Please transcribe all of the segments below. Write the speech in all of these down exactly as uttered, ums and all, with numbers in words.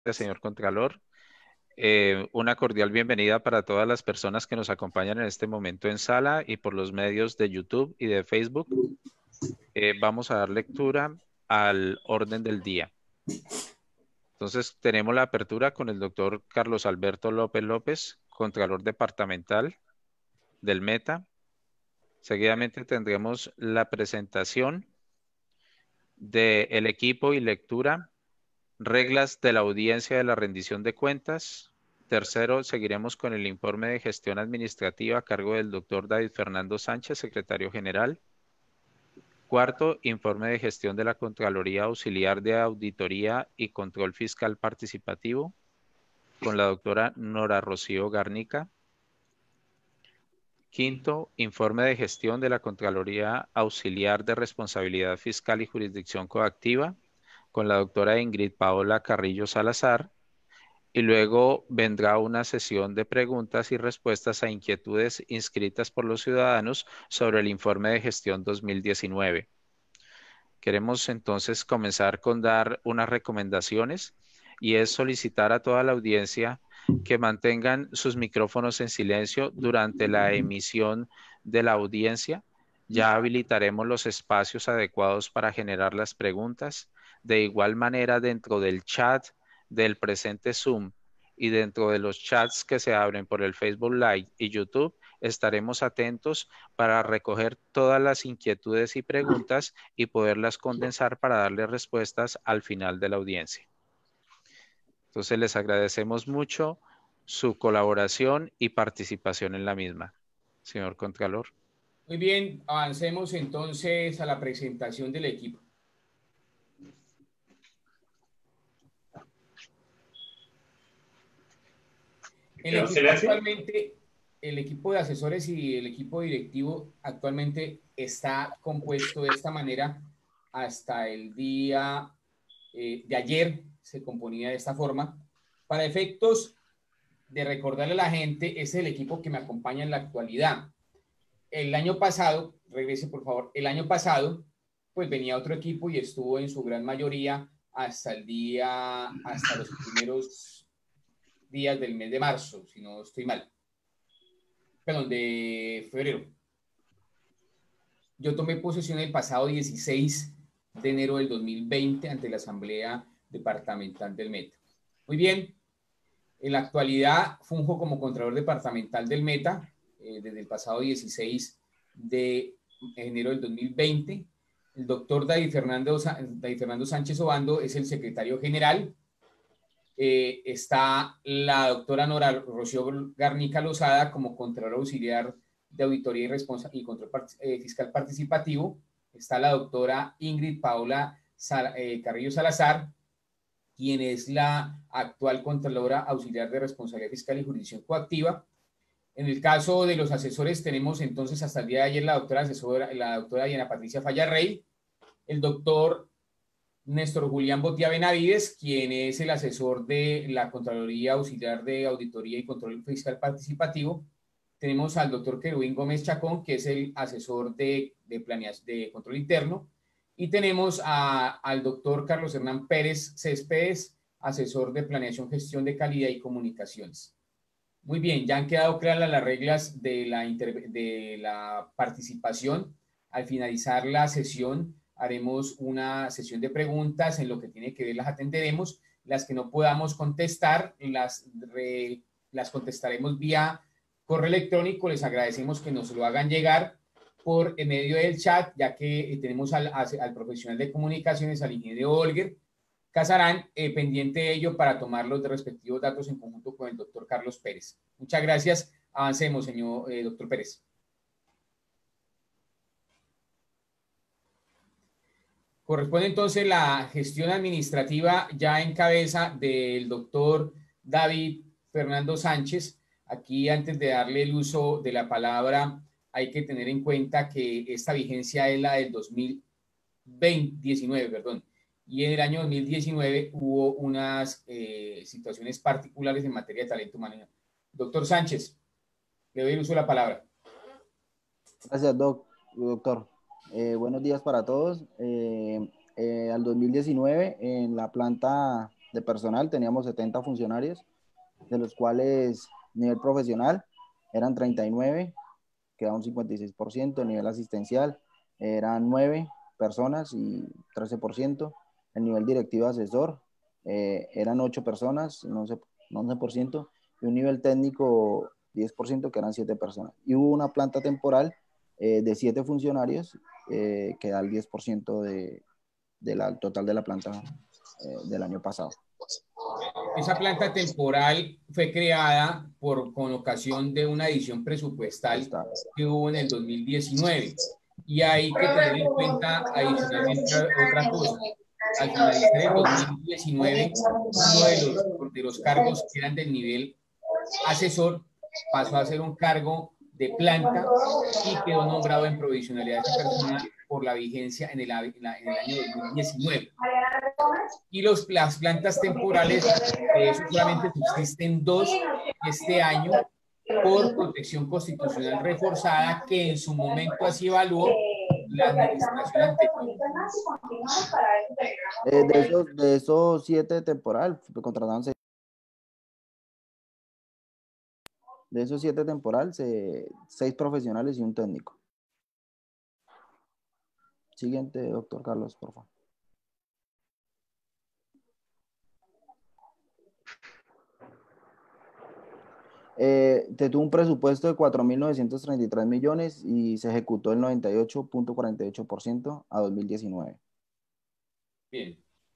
señor Contralor. Eh, una cordial bienvenida para todas las personas que nos acompañan en este momento en sala y por los medios de YouTube y de Facebook. Eh, vamos a dar lectura al orden del día. Entonces, tenemos la apertura con el doctor Carlos Alberto López López, Contralor Departamental del Meta. Seguidamente tendremos la presentación del equipo y lectura. Reglas de la audiencia de la rendición de cuentas. Tercero, seguiremos con el informe de gestión administrativa a cargo del doctor David Fernando Sánchez, secretario general. Cuarto, informe de gestión de la Contraloría Auxiliar de Auditoría y Control Fiscal Participativo con la doctora Nora Rocío Garnica. Quinto, informe de gestión de la Contraloría Auxiliar de Responsabilidad Fiscal y Jurisdicción Coactiva con la doctora Ingrid Paola Carrillo Salazar. Y luego vendrá una sesión de preguntas y respuestas a inquietudes inscritas por los ciudadanos sobre el informe de gestión dos mil diecinueve. Queremos entonces comenzar con dar unas recomendaciones y es solicitar a toda la audiencia que mantengan sus micrófonos en silencio durante la emisión de la audiencia. Ya habilitaremos los espacios adecuados para generar las preguntas. De igual manera, dentro del chat del presente Zoom y dentro de los chats que se abren por el Facebook Live y YouTube, estaremos atentos para recoger todas las inquietudes y preguntas y poderlas condensar para darle respuestas al final de la audiencia. Entonces, les agradecemos mucho su colaboración y participación en la misma. Señor Contralor. Muy bien, avancemos entonces a la presentación del equipo. El equipo actualmente, el equipo de asesores y el equipo directivo actualmente está compuesto de esta manera. Hasta el día eh, de ayer se componía de esta forma. Para efectos de recordarle a la gente, ese es el equipo que me acompaña en la actualidad. El año pasado, regrese por favor, el año pasado, pues venía otro equipo y estuvo en su gran mayoría hasta el día, hasta los primeros días del mes de marzo, si no estoy mal. Perdón, de febrero. Yo tomé posesión el pasado dieciséis de enero del dos mil veinte ante la Asamblea Departamental del Meta. Muy bien, en la actualidad funjo como Contralor Departamental del Meta eh, desde el pasado dieciséis de enero del dos mil veinte. El doctor David Fernando, David Fernando Sánchez Obando es el secretario general. Eh, está la doctora Nora Rocío Garnica Lozada como Contralor Auxiliar de Auditoría y, y Control eh, Fiscal Participativo. Está la doctora Ingrid Paola Sal eh, Carrillo Salazar, quien es la actual Contralora Auxiliar de Responsabilidad Fiscal y Jurisdicción Coactiva. En el caso de los asesores, tenemos entonces hasta el día de ayer la doctora asesora, la doctora Diana Patricia Fallarrey, el doctor Néstor Julián Botia Benavides, quien es el asesor de la Contraloría Auxiliar de Auditoría y Control Fiscal Participativo. Tenemos al doctor Querubín Gómez Chacón, que es el asesor de, de, planeación, de control interno. Y tenemos a, al doctor Carlos Hernán Pérez Céspedes, asesor de planeación, gestión de calidad y comunicaciones. Muy bien, ya han quedado claras las reglas de la, de la participación. Al finalizar la sesión, haremos una sesión de preguntas, en lo que tiene que ver las atenderemos, las que no podamos contestar, las, re, las contestaremos vía correo electrónico. Les agradecemos que nos lo hagan llegar por en medio del chat, ya que tenemos al, al profesional de comunicaciones, al ingeniero Olger Casarán, eh, pendiente de ello para tomar los respectivos datos en conjunto con el doctor Carlos Pérez. Muchas gracias. Avancemos, señor eh, doctor Pérez. Corresponde entonces la gestión administrativa ya en cabeza del doctor David Fernando Sánchez. Aquí, antes de darle el uso de la palabra, hay que tener en cuenta que esta vigencia es la del dos mil diecinueve, perdón. Y en el año dos mil diecinueve hubo unas eh, situaciones particulares en materia de talento humano. Doctor Sánchez, le doy el uso de la palabra. Gracias, doc, doctor. Eh, buenos días para todos. Eh, eh, al dos mil diecinueve, en la planta de personal teníamos setenta funcionarios, de los cuales nivel profesional eran treinta y nueve, que da un cincuenta y seis por ciento, nivel asistencial eran nueve personas y trece por ciento, el nivel directivo asesor eh, eran ocho personas, once, once por ciento, y un nivel técnico diez por ciento, que eran siete personas. Y hubo una planta temporal eh, de siete funcionarios, eh, que da el diez por ciento de, de la total de la planta eh, del año pasado. Esa planta temporal fue creada por, con ocasión de una edición presupuestal que hubo en el dos mil diecinueve. Y hay que tener en cuenta adicionalmente otra cosa. Al finalizar el dos mil diecinueve, uno de los, de los cargos que eran del nivel asesor pasó a ser un cargo de planta y quedó nombrado en provisionalidad esta persona por la vigencia en el, en la, en el año dos mil diecinueve. Y los, las plantas temporales, de eso solamente subsisten dos este año por protección constitucional reforzada, que en su momento así evaluó la administración anterior. Eh, de, esos, de esos siete temporal, contrataron seis. De esos siete temporal, se, seis profesionales y un técnico. Siguiente, doctor Carlos, por favor. Eh, te tuvo un presupuesto de cuatro mil novecientos treinta y tres millones y se ejecutó el noventa y ocho punto cuarenta y ocho por ciento a dos mil diecinueve. Bien.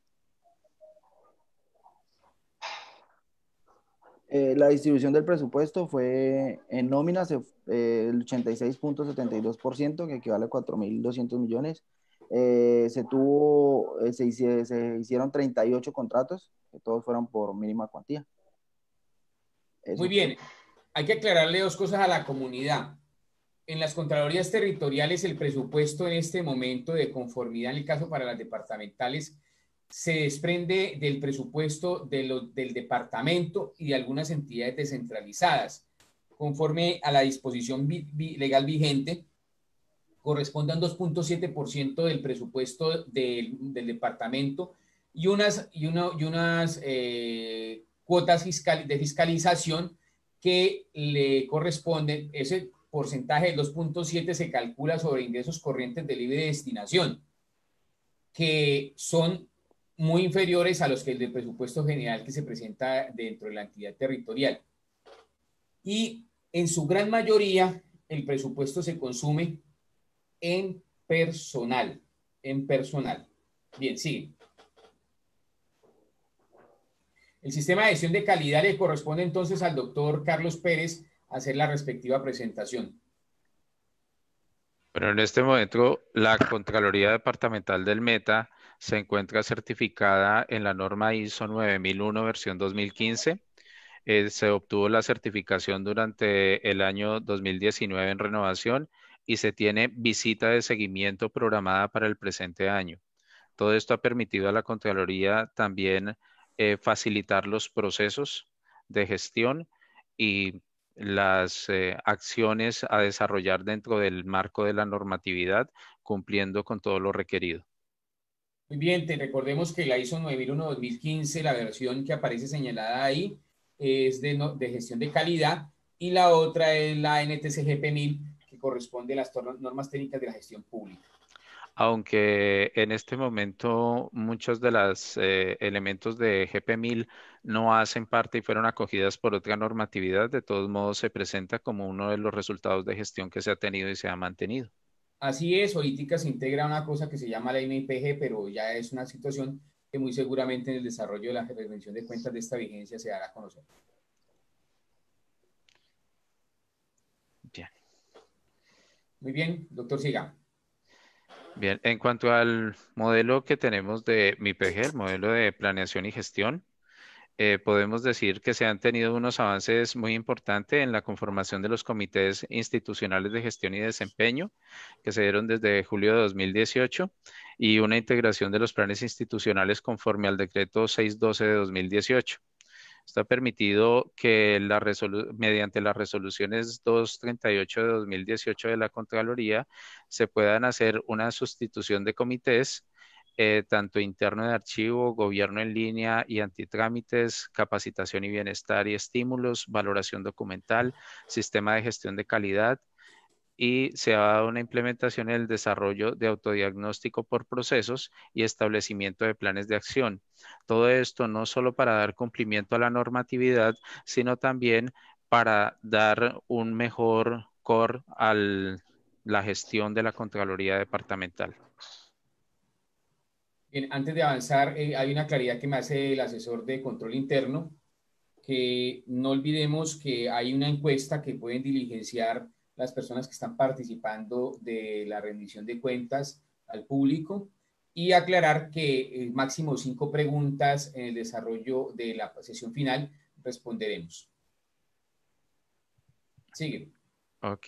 Eh, la distribución del presupuesto fue en nóminas eh, el ochenta y seis punto setenta y dos por ciento, que equivale a cuatro mil doscientos millones. Eh, se tuvo, eh, se, hice, se hicieron treinta y ocho contratos, que todos fueron por mínima cuantía. Eso. Muy bien. Hay que aclararle dos cosas a la comunidad. En las Contralorías Territoriales, el presupuesto en este momento de conformidad, en el caso para las departamentales, se desprende del presupuesto de lo, del departamento y de algunas entidades descentralizadas. Conforme a la disposición vi, vi, legal vigente, correspondan dos punto siete por ciento del presupuesto del, del departamento y unas, y una, y unas eh, cuotas fiscal, de fiscalización que le corresponden. Ese porcentaje del dos punto siete se calcula sobre ingresos corrientes de libre destinación, que son muy inferiores a los que el del presupuesto general que se presenta dentro de la entidad territorial. Y en su gran mayoría, el presupuesto se consume en personal, en personal. Bien, sigue. El sistema de gestión de calidad le corresponde entonces al doctor Carlos Pérez hacer la respectiva presentación. Pero en este momento la Contraloría Departamental del Meta se encuentra certificada en la norma I S O nueve mil uno versión dos mil quince. Eh, se obtuvo la certificación durante el año dos mil diecinueve en renovación y se tiene visita de seguimiento programada para el presente año. Todo esto ha permitido a la Contraloría también eh, facilitar los procesos de gestión y las eh, acciones a desarrollar dentro del marco de la normatividad, cumpliendo con todo lo requerido. Muy bien, te recordemos que la I S O nueve mil uno dos mil quince, la versión que aparece señalada ahí, es de, no, de gestión de calidad, y la otra es la N T C G P mil, que corresponde a las normas técnicas de la gestión pública. Aunque en este momento muchos de los eh, elementos de G P mil no hacen parte y fueron acogidas por otra normatividad, de todos modos se presenta como uno de los resultados de gestión que se ha tenido y se ha mantenido. Así es, ahorita se integra una cosa que se llama la M I P G, pero ya es una situación que muy seguramente en el desarrollo de la rendición de cuentas de esta vigencia se dará a conocer. Bien. Muy bien, doctor, siga. Bien, en cuanto al modelo que tenemos de M I P G, el modelo de planeación y gestión, eh, podemos decir que se han tenido unos avances muy importantes en la conformación de los comités institucionales de gestión y desempeño que se dieron desde julio de dos mil dieciocho y una integración de los planes institucionales conforme al decreto seiscientos doce de dos mil dieciocho. Esto ha permitido que la mediante las resoluciones doscientos treinta y ocho de dos mil dieciocho de la Contraloría se puedan hacer una sustitución de comités eh, tanto interno de archivo, gobierno en línea y antitrámites, capacitación y bienestar y estímulos, valoración documental, sistema de gestión de calidad, y se ha dado una implementación en el desarrollo de autodiagnóstico por procesos y establecimiento de planes de acción. Todo esto no solo para dar cumplimiento a la normatividad, sino también para dar un mejor core a la gestión de la Contraloría Departamental. Bien, antes de avanzar, eh, hay una claridad que me hace el asesor de control interno, que no olvidemos que hay una encuesta que pueden diligenciar las personas que están participando de la rendición de cuentas al público, y aclarar que el máximo cinco preguntas en el desarrollo de la sesión final responderemos. Sigue. Ok.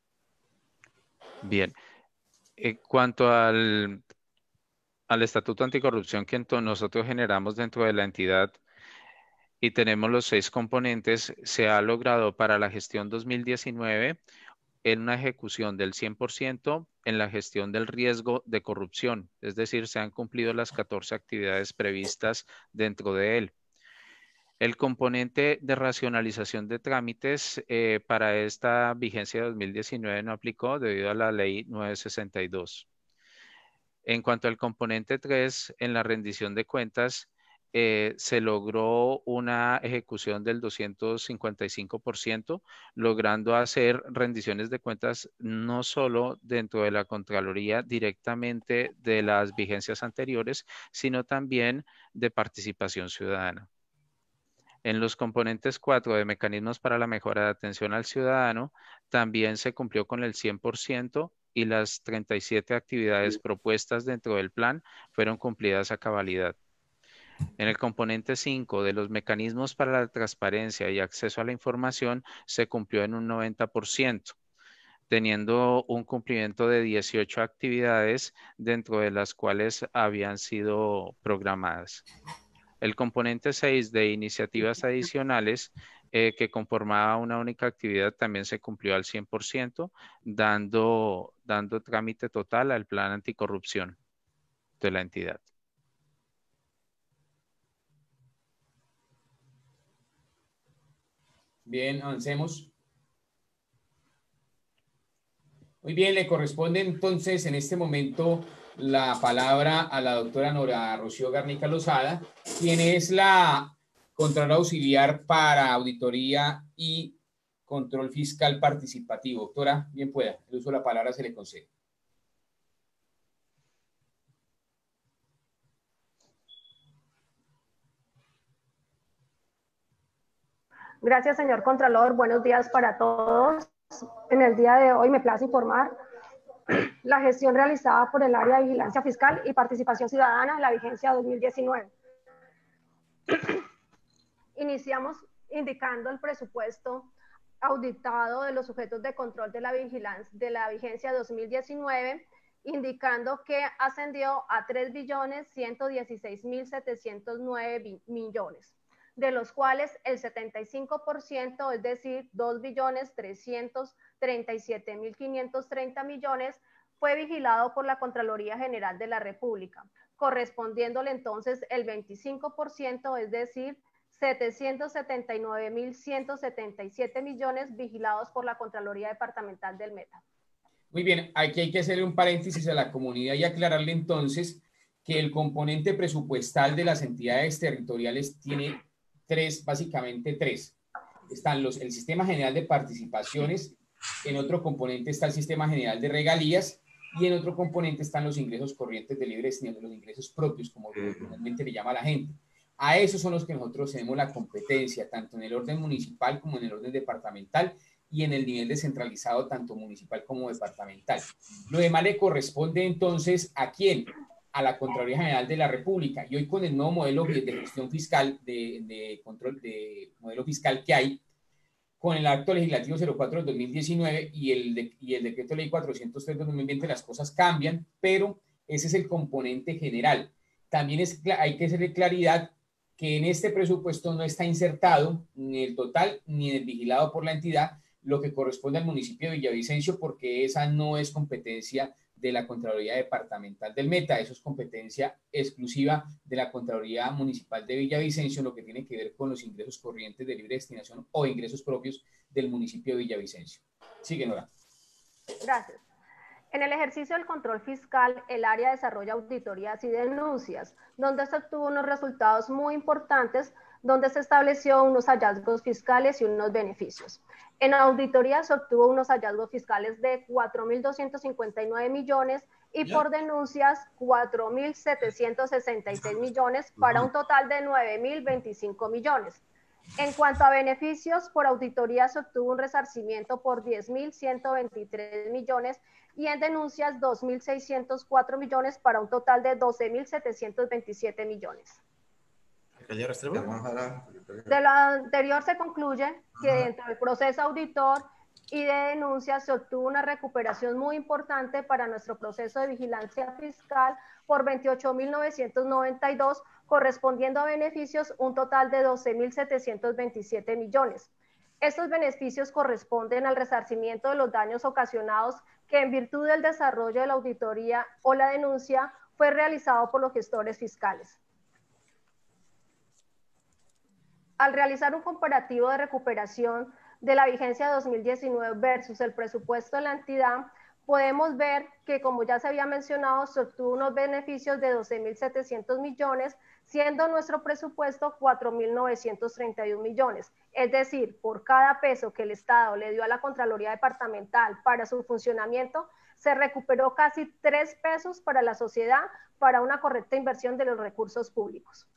Bien. En cuanto al, al Estatuto Anticorrupción que nosotros generamos dentro de la entidad, y tenemos los seis componentes, se ha logrado para la gestión dos mil diecinueve en una ejecución del cien por ciento en la gestión del riesgo de corrupción, es decir, se han cumplido las catorce actividades previstas dentro de él. El componente de racionalización de trámites eh, para esta vigencia de dos mil diecinueve no aplicó debido a la ley novecientos sesenta y dos. En cuanto al componente tres, en la rendición de cuentas, eh, se logró una ejecución del doscientos cincuenta y cinco por ciento, logrando hacer rendiciones de cuentas no solo dentro de la Contraloría directamente de las vigencias anteriores, sino también de participación ciudadana. En los componentes cuatro de mecanismos para la mejora de atención al ciudadano, también se cumplió con el cien por ciento y las treinta y siete actividades propuestas dentro del plan fueron cumplidas a cabalidad. En el componente cinco de los mecanismos para la transparencia y acceso a la información se cumplió en un noventa por ciento, teniendo un cumplimiento de dieciocho actividades dentro de las cuales habían sido programadas. El componente seis de iniciativas adicionales, eh, que conformaba una única actividad, también se cumplió al cien por ciento, dando, dando trámite total al plan anticorrupción de la entidad. Bien, avancemos. Muy bien, le corresponde entonces en este momento la palabra a la doctora Nora Rocío Garnica Lozada, quien es la Contralora Auxiliar para Auditoría y Control Fiscal Participativo. Doctora, bien pueda, el uso de la palabra se le concede. Gracias, señor Contralor. Buenos días para todos. En el día de hoy me place informar la gestión realizada por el área de vigilancia fiscal y participación ciudadana en la vigencia dos mil diecinueve. Iniciamos indicando el presupuesto auditado de los sujetos de control de la vigilancia de la vigencia dos mil diecinueve, indicando que ascendió a tres billones ciento dieciséis mil setecientos nueve millones, de los cuales el setenta y cinco por ciento, es decir, dos billones trescientos treinta y siete mil quinientos treinta millones, fue vigilado por la Contraloría General de la República, correspondiéndole entonces el veinticinco por ciento, es decir, setecientos setenta y nueve mil ciento setenta y siete millones vigilados por la Contraloría Departamental del Meta. Muy bien, aquí hay que hacerle un paréntesis a la comunidad y aclararle entonces que el componente presupuestal de las entidades territoriales tiene tres, básicamente tres. Están los, el Sistema General de Participaciones, en otro componente está el Sistema General de Regalías y en otro componente están los ingresos corrientes de libre destino, los ingresos propios, como normalmente le llama la gente. A esos son los que nosotros tenemos la competencia, tanto en el orden municipal como en el orden departamental y en el nivel descentralizado, tanto municipal como departamental. Lo demás le corresponde entonces ¿a quién? A la Contraloría General de la República. Y hoy con el nuevo modelo de gestión fiscal, de, de control de modelo fiscal que hay, con el acto legislativo cero cuatro del dos mil diecinueve y el, de, y el decreto ley cuatrocientos tres del dos mil veinte, las cosas cambian, pero ese es el componente general. También es, hay que hacerle claridad que en este presupuesto no está insertado ni el total ni el vigilado por la entidad, lo que corresponde al municipio de Villavicencio, porque esa no es competencia de la Contraloría Departamental del Meta. Eso es competencia exclusiva de la Contraloría Municipal de Villavicencio, lo que tiene que ver con los ingresos corrientes de libre destinación o ingresos propios del municipio de Villavicencio. Sigue, Nora. Gracias. En el ejercicio del control fiscal, el área desarrolla auditorías y denuncias, donde se obtuvo unos resultados muy importantes, donde se estableció unos hallazgos fiscales y unos beneficios. En auditoría se obtuvo unos hallazgos fiscales de cuatro mil doscientos cincuenta y nueve millones y ¿Ya? por denuncias cuatro mil setecientos sesenta y seis millones para un total de nueve mil veinticinco millones. En cuanto a beneficios, por auditoría se obtuvo un resarcimiento por diez mil ciento veintitrés millones y en denuncias dos mil seiscientos cuatro millones para un total de doce mil setecientos veintisiete millones. De lo anterior se concluye que dentro del proceso auditor y de denuncia se obtuvo una recuperación muy importante para nuestro proceso de vigilancia fiscal por veintiocho mil novecientos noventa y dos, correspondiendo a beneficios un total de doce mil setecientos veintisiete millones. Estos beneficios corresponden al resarcimiento de los daños ocasionados que en virtud del desarrollo de la auditoría o la denuncia fue realizado por los gestores fiscales. Al realizar un comparativo de recuperación de la vigencia dos mil diecinueve versus el presupuesto de la entidad, podemos ver que, como ya se había mencionado, se obtuvo unos beneficios de doce mil setecientos millones, siendo nuestro presupuesto cuatro mil novecientos treinta y uno millones. Es decir, por cada peso que el Estado le dio a la Contraloría Departamental para su funcionamiento, se recuperó casi tres pesos para la sociedad para una correcta inversión de los recursos públicos.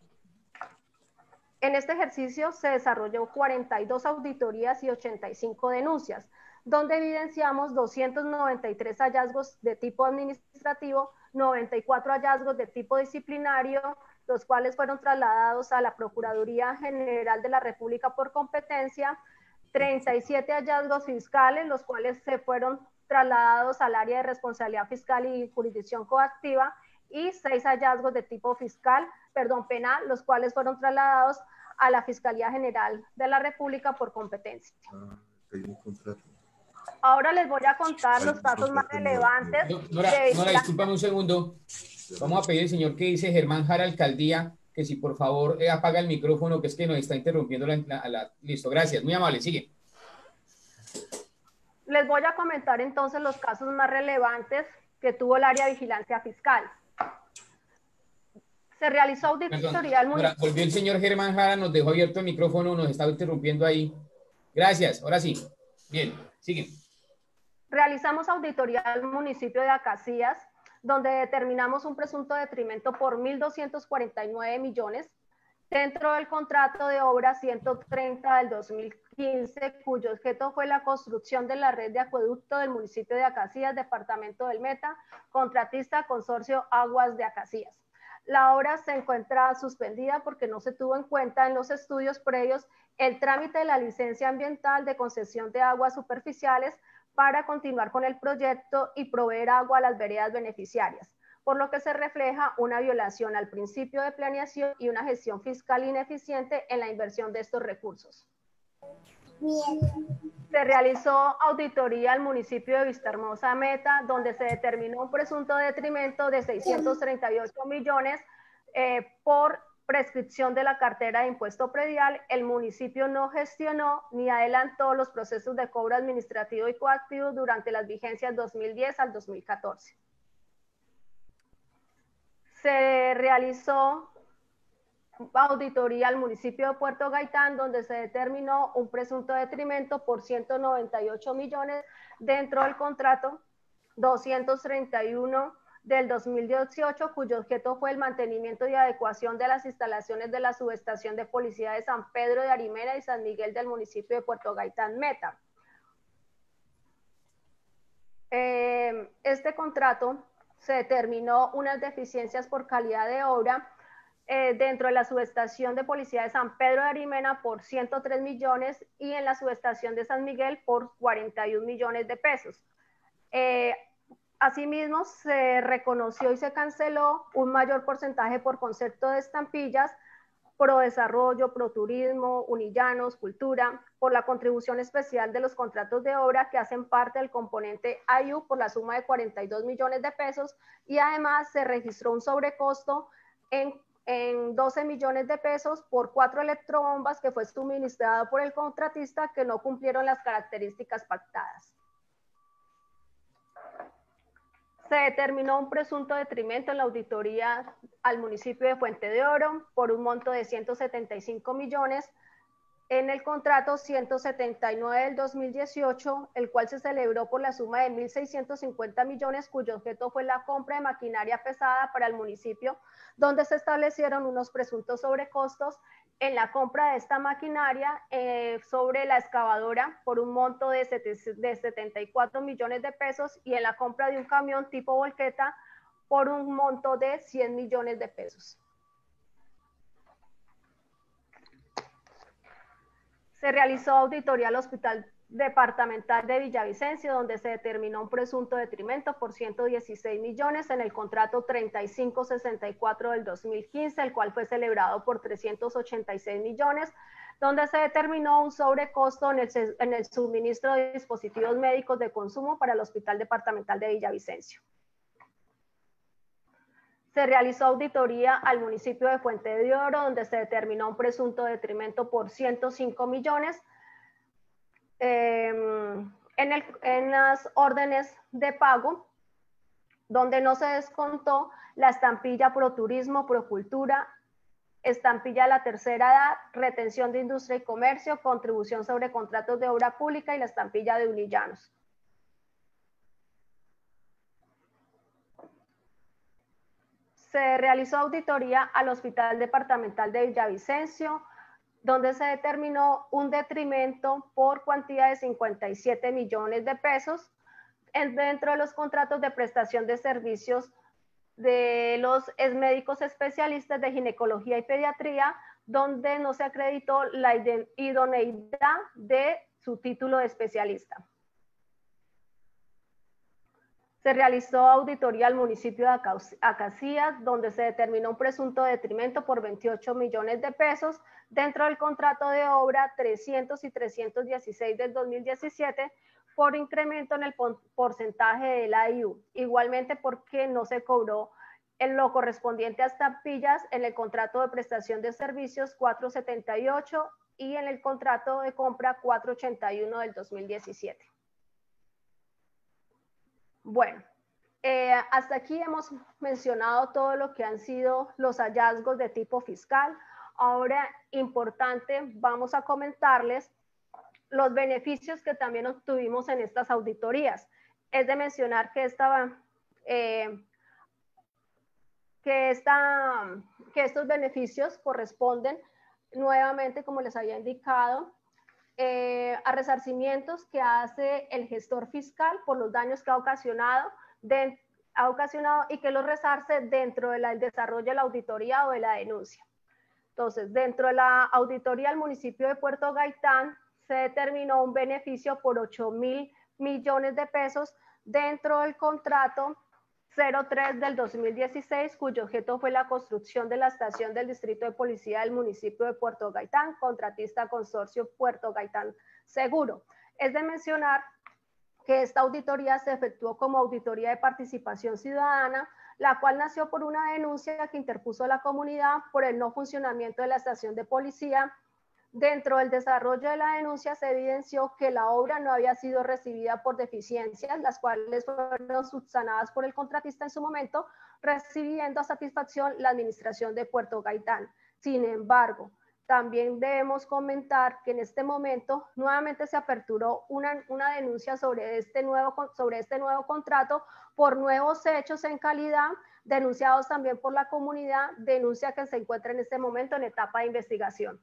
En este ejercicio se desarrolló cuarenta y dos auditorías y ochenta y cinco denuncias, donde evidenciamos doscientos noventa y tres hallazgos de tipo administrativo, noventa y cuatro hallazgos de tipo disciplinario, los cuales fueron trasladados a la Procuraduría General de la República por competencia, treinta y siete hallazgos fiscales, los cuales se fueron trasladados al área de responsabilidad fiscal y jurisdicción coactiva, y seis hallazgos de tipo fiscal, perdón, penal, los cuales fueron trasladados a la Fiscalía General de la República por competencia. Ahora les voy a contar los casos más relevantes. Nora, Nora, discúlpame un segundo. Vamos a pedir al señor que dice Germán Jara, alcaldía, que si por favor eh, apaga el micrófono, que es que nos está interrumpiendo la, la, la... Listo, gracias, muy amable, sigue. Les voy a comentar entonces los casos más relevantes que tuvo el área de vigilancia fiscal. Se realizó auditoría al municipio. Volvió el señor Germán Jara, nos dejó abierto el micrófono, nos estaba interrumpiendo ahí. Gracias, ahora sí. Bien, siguen. Realizamos auditoría al municipio de Acacías, donde determinamos un presunto detrimento por mil doscientos cuarenta y nueve millones dentro del contrato de obra ciento treinta del dos mil quince, cuyo objeto fue la construcción de la red de acueducto del municipio de Acacías, departamento del Meta, contratista Consorcio Aguas de Acacías. La obra se encuentra suspendida porque no se tuvo en cuenta en los estudios previos el trámite de la licencia ambiental de concesión de aguas superficiales para continuar con el proyecto y proveer agua a las veredas beneficiarias, por lo que se refleja una violación al principio de planeación y una gestión fiscal ineficiente en la inversión de estos recursos. Se realizó auditoría al municipio de Vistahermosa Meta, donde se determinó un presunto detrimento de seiscientos treinta y ocho millones eh, por prescripción de la cartera de impuesto predial. El municipio no gestionó ni adelantó los procesos de cobro administrativo y coactivo durante las vigencias dos mil diez al dos mil catorce. Se realizó auditoría al municipio de Puerto Gaitán, donde se determinó un presunto detrimento por ciento noventa y ocho millones dentro del contrato doscientos treinta y uno del dos mil dieciocho, cuyo objeto fue el mantenimiento y adecuación de las instalaciones de la subestación de policía de San Pedro de Arimena y San Miguel del municipio de Puerto Gaitán Meta. Eh, este contrato se determinó unas deficiencias por calidad de obra Eh, dentro de la subestación de policía de San Pedro de Arimena por ciento tres millones y en la subestación de San Miguel por cuarenta y un millones de pesos. Eh, asimismo, se reconoció y se canceló un mayor porcentaje por concepto de estampillas Pro Desarrollo, Pro Turismo, Unillanos, Cultura, por la contribución especial de los contratos de obra que hacen parte del componente I U por la suma de cuarenta y dos millones de pesos, y además se registró un sobrecosto en, en doce millones de pesos por cuatro electrobombas que fue suministrado por el contratista que no cumplieron las características pactadas. Se determinó un presunto detrimento en la auditoría al municipio de Fuente de Oro por un monto de ciento setenta y cinco millones en el contrato ciento setenta y nueve del dos mil dieciocho, el cual se celebró por la suma de mil seiscientos cincuenta millones, cuyo objeto fue la compra de maquinaria pesada para el municipio, donde se establecieron unos presuntos sobrecostos en la compra de esta maquinaria eh, sobre la excavadora por un monto de, de setenta y cuatro millones de pesos y en la compra de un camión tipo volqueta por un monto de cien millones de pesos. Se realizó auditoría al Hospital Departamental de Villavicencio, donde se determinó un presunto detrimento por ciento dieciséis millones en el contrato treinta y cinco sesenta y cuatro del dos mil quince, el cual fue celebrado por trescientos ochenta y seis millones, donde se determinó un sobrecosto en el, en el suministro de dispositivos médicos de consumo para el Hospital Departamental de Villavicencio. Se realizó auditoría al municipio de Fuente de Oro, donde se determinó un presunto detrimento por ciento cinco millones eh, en, el, en las órdenes de pago, donde no se descontó la estampilla Pro Turismo, Pro Cultura, estampilla de la tercera edad, retención de industria y comercio, contribución sobre contratos de obra pública y la estampilla de Unillanos. Se realizó auditoría al Hospital Departamental de Villavicencio, donde se determinó un detrimento por cuantía de cincuenta y siete millones de pesos en, dentro de los contratos de prestación de servicios de los médicos especialistas de ginecología y pediatría, donde no se acreditó la idoneidad de su título de especialista. Se realizó auditoría al municipio de Acacías, donde se determinó un presunto detrimento por veintiocho millones de pesos dentro del contrato de obra trescientos y trescientos dieciséis del dos mil diecisiete por incremento en el porcentaje de la I U. Igualmente porque no se cobró en lo correspondiente a estampillas en el contrato de prestación de servicios cuatrocientos setenta y ocho y en el contrato de compra cuatrocientos ochenta y uno del dos mil diecisiete. Bueno, eh, hasta aquí hemos mencionado todo lo que han sido los hallazgos de tipo fiscal. Ahora, importante, vamos a comentarles los beneficios que también obtuvimos en estas auditorías. Es de mencionar que, esta, eh, que, esta, que estos beneficios corresponden nuevamente, como les había indicado, Eh, a resarcimientos que hace el gestor fiscal por los daños que ha ocasionado, de, ha ocasionado y que los resarce dentro del de desarrollo de la auditoría o de la denuncia. Entonces, dentro de la auditoría al municipio de Puerto Gaitán se determinó un beneficio por ocho mil millones de pesos dentro del contrato cero tres del dos mil dieciséis, cuyo objeto fue la construcción de la estación del Distrito de Policía del municipio de Puerto Gaitán, contratista consorcio Puerto Gaitán Seguro. Es de mencionar que esta auditoría se efectuó como auditoría de participación ciudadana, la cual nació por una denuncia que interpuso la comunidad por el no funcionamiento de la estación de policía. Dentro del desarrollo de la denuncia se evidenció que la obra no había sido recibida por deficiencias, las cuales fueron subsanadas por el contratista en su momento, recibiendo a satisfacción la administración de Puerto Gaitán. Sin embargo, también debemos comentar que en este momento nuevamente se aperturó una, una denuncia sobre este, nuevo, sobre este nuevo contrato por nuevos hechos en calidad, denunciados también por la comunidad, denuncia que se encuentra en este momento en etapa de investigación.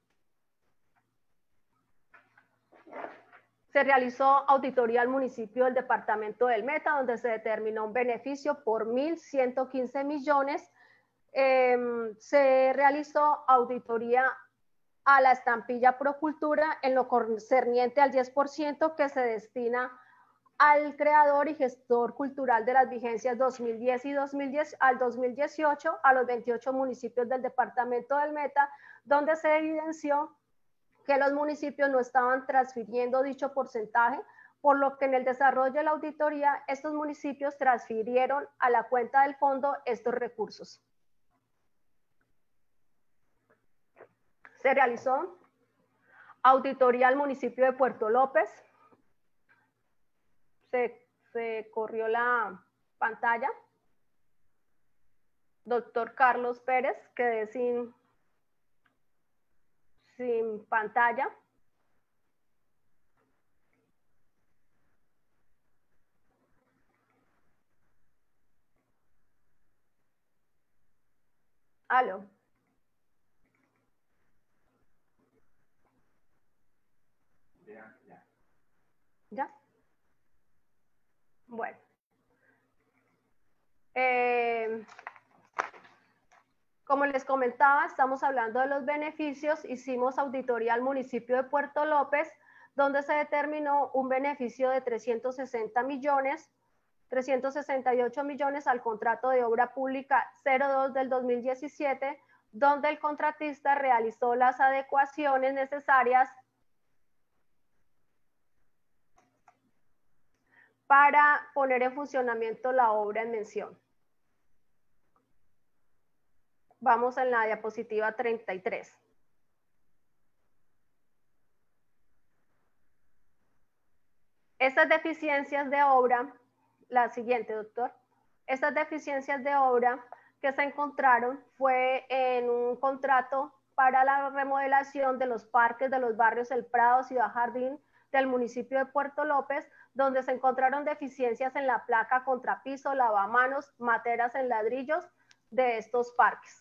Se realizó auditoría al municipio del departamento del Meta, donde se determinó un beneficio por mil ciento quince millones. Eh, se realizó auditoría a la estampilla Procultura en lo concerniente al diez por ciento que se destina al creador y gestor cultural de las vigencias dos mil diez y dos mil diez al dos mil dieciocho a los veintiocho municipios del departamento del Meta, donde se evidenció que los municipios no estaban transfiriendo dicho porcentaje, por lo que en el desarrollo de la auditoría estos municipios transfirieron a la cuenta del fondo estos recursos. Se realizó auditoría al municipio de Puerto López. Se, se corrió la pantalla. Doctor Carlos Pérez, quedé sin, sin pantalla. Aló. Ya, ya. ¿Ya? Bueno. Eh, como les comentaba, estamos hablando de los beneficios. Hicimos auditoría al municipio de Puerto López, donde se determinó un beneficio de trescientos sesenta millones, trescientos sesenta y ocho millones al contrato de obra pública cero dos del dos mil diecisiete, donde el contratista realizó las adecuaciones necesarias para poner en funcionamiento la obra en mención. Vamos en la diapositiva treinta y tres. Estas deficiencias de obra, la siguiente, doctor. Estas deficiencias de obra que se encontraron fue en un contrato para la remodelación de los parques de los barrios El Prado, Ciudad Jardín del municipio de Puerto López, donde se encontraron deficiencias en la placa contrapiso, lavamanos, materas en ladrillos de estos parques.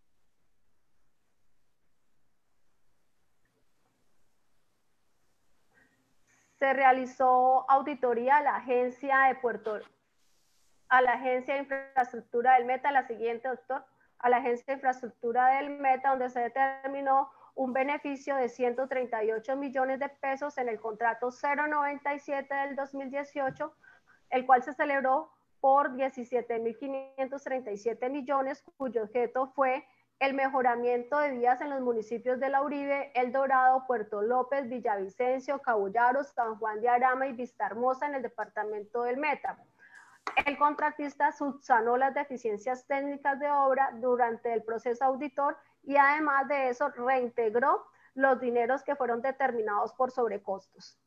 Se realizó auditoría a la agencia de Puerto a la agencia de infraestructura del Meta, la siguiente, doctor, a la agencia de infraestructura del Meta, donde se determinó un beneficio de ciento treinta y ocho millones de pesos en el contrato cero noventa y siete del dos mil dieciocho, el cual se celebró por diecisiete mil quinientos treinta y siete millones, cuyo objeto fue el mejoramiento de vías en los municipios de La Uribe, El Dorado, Puerto López, Villavicencio, Cabullaros, San Juan de Arama y Vista Hermosa en el departamento del Meta. El contratista subsanó las deficiencias técnicas de obra durante el proceso auditor y además de eso reintegró los dineros que fueron determinados por sobrecostos.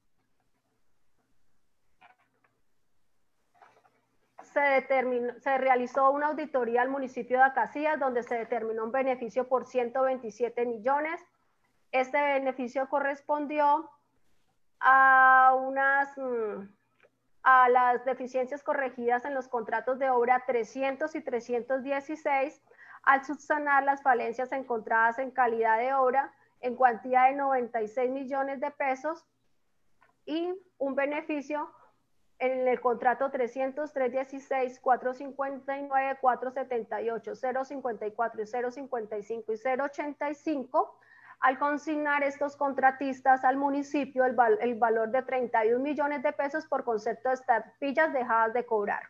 Se, determinó, se realizó una auditoría al municipio de Acacías, donde se determinó un beneficio por ciento veintisiete millones. Este beneficio correspondió a unas... Mmm, a las deficiencias corregidas en los contratos de obra trescientos y trescientos dieciséis, al subsanar las falencias encontradas en calidad de obra en cuantía de noventa y seis millones de pesos y un beneficio en el contrato trescientos, trescientos dieciséis, cuatrocientos cincuenta y nueve, cuatrocientos setenta y ocho, cero cincuenta y cuatro y cero cincuenta y cinco y cero ochenta y cinco, al consignar estos contratistas al municipio el, val el valor de treinta y un millones de pesos por concepto de estampillas dejadas de cobrar.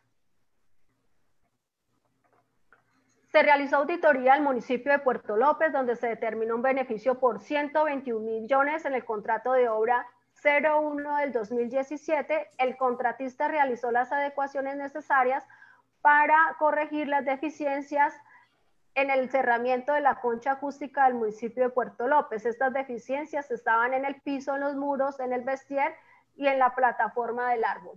Se realizó auditoría al municipio de Puerto López, donde se determinó un beneficio por ciento veintiún millones en el contrato de obra cero uno del dos mil diecisiete. El contratista realizó las adecuaciones necesarias para corregir las deficiencias en el cerramiento de la concha acústica del municipio de Puerto López. Estas deficiencias estaban en el piso, en los muros, en el vestier y en la plataforma del árbol.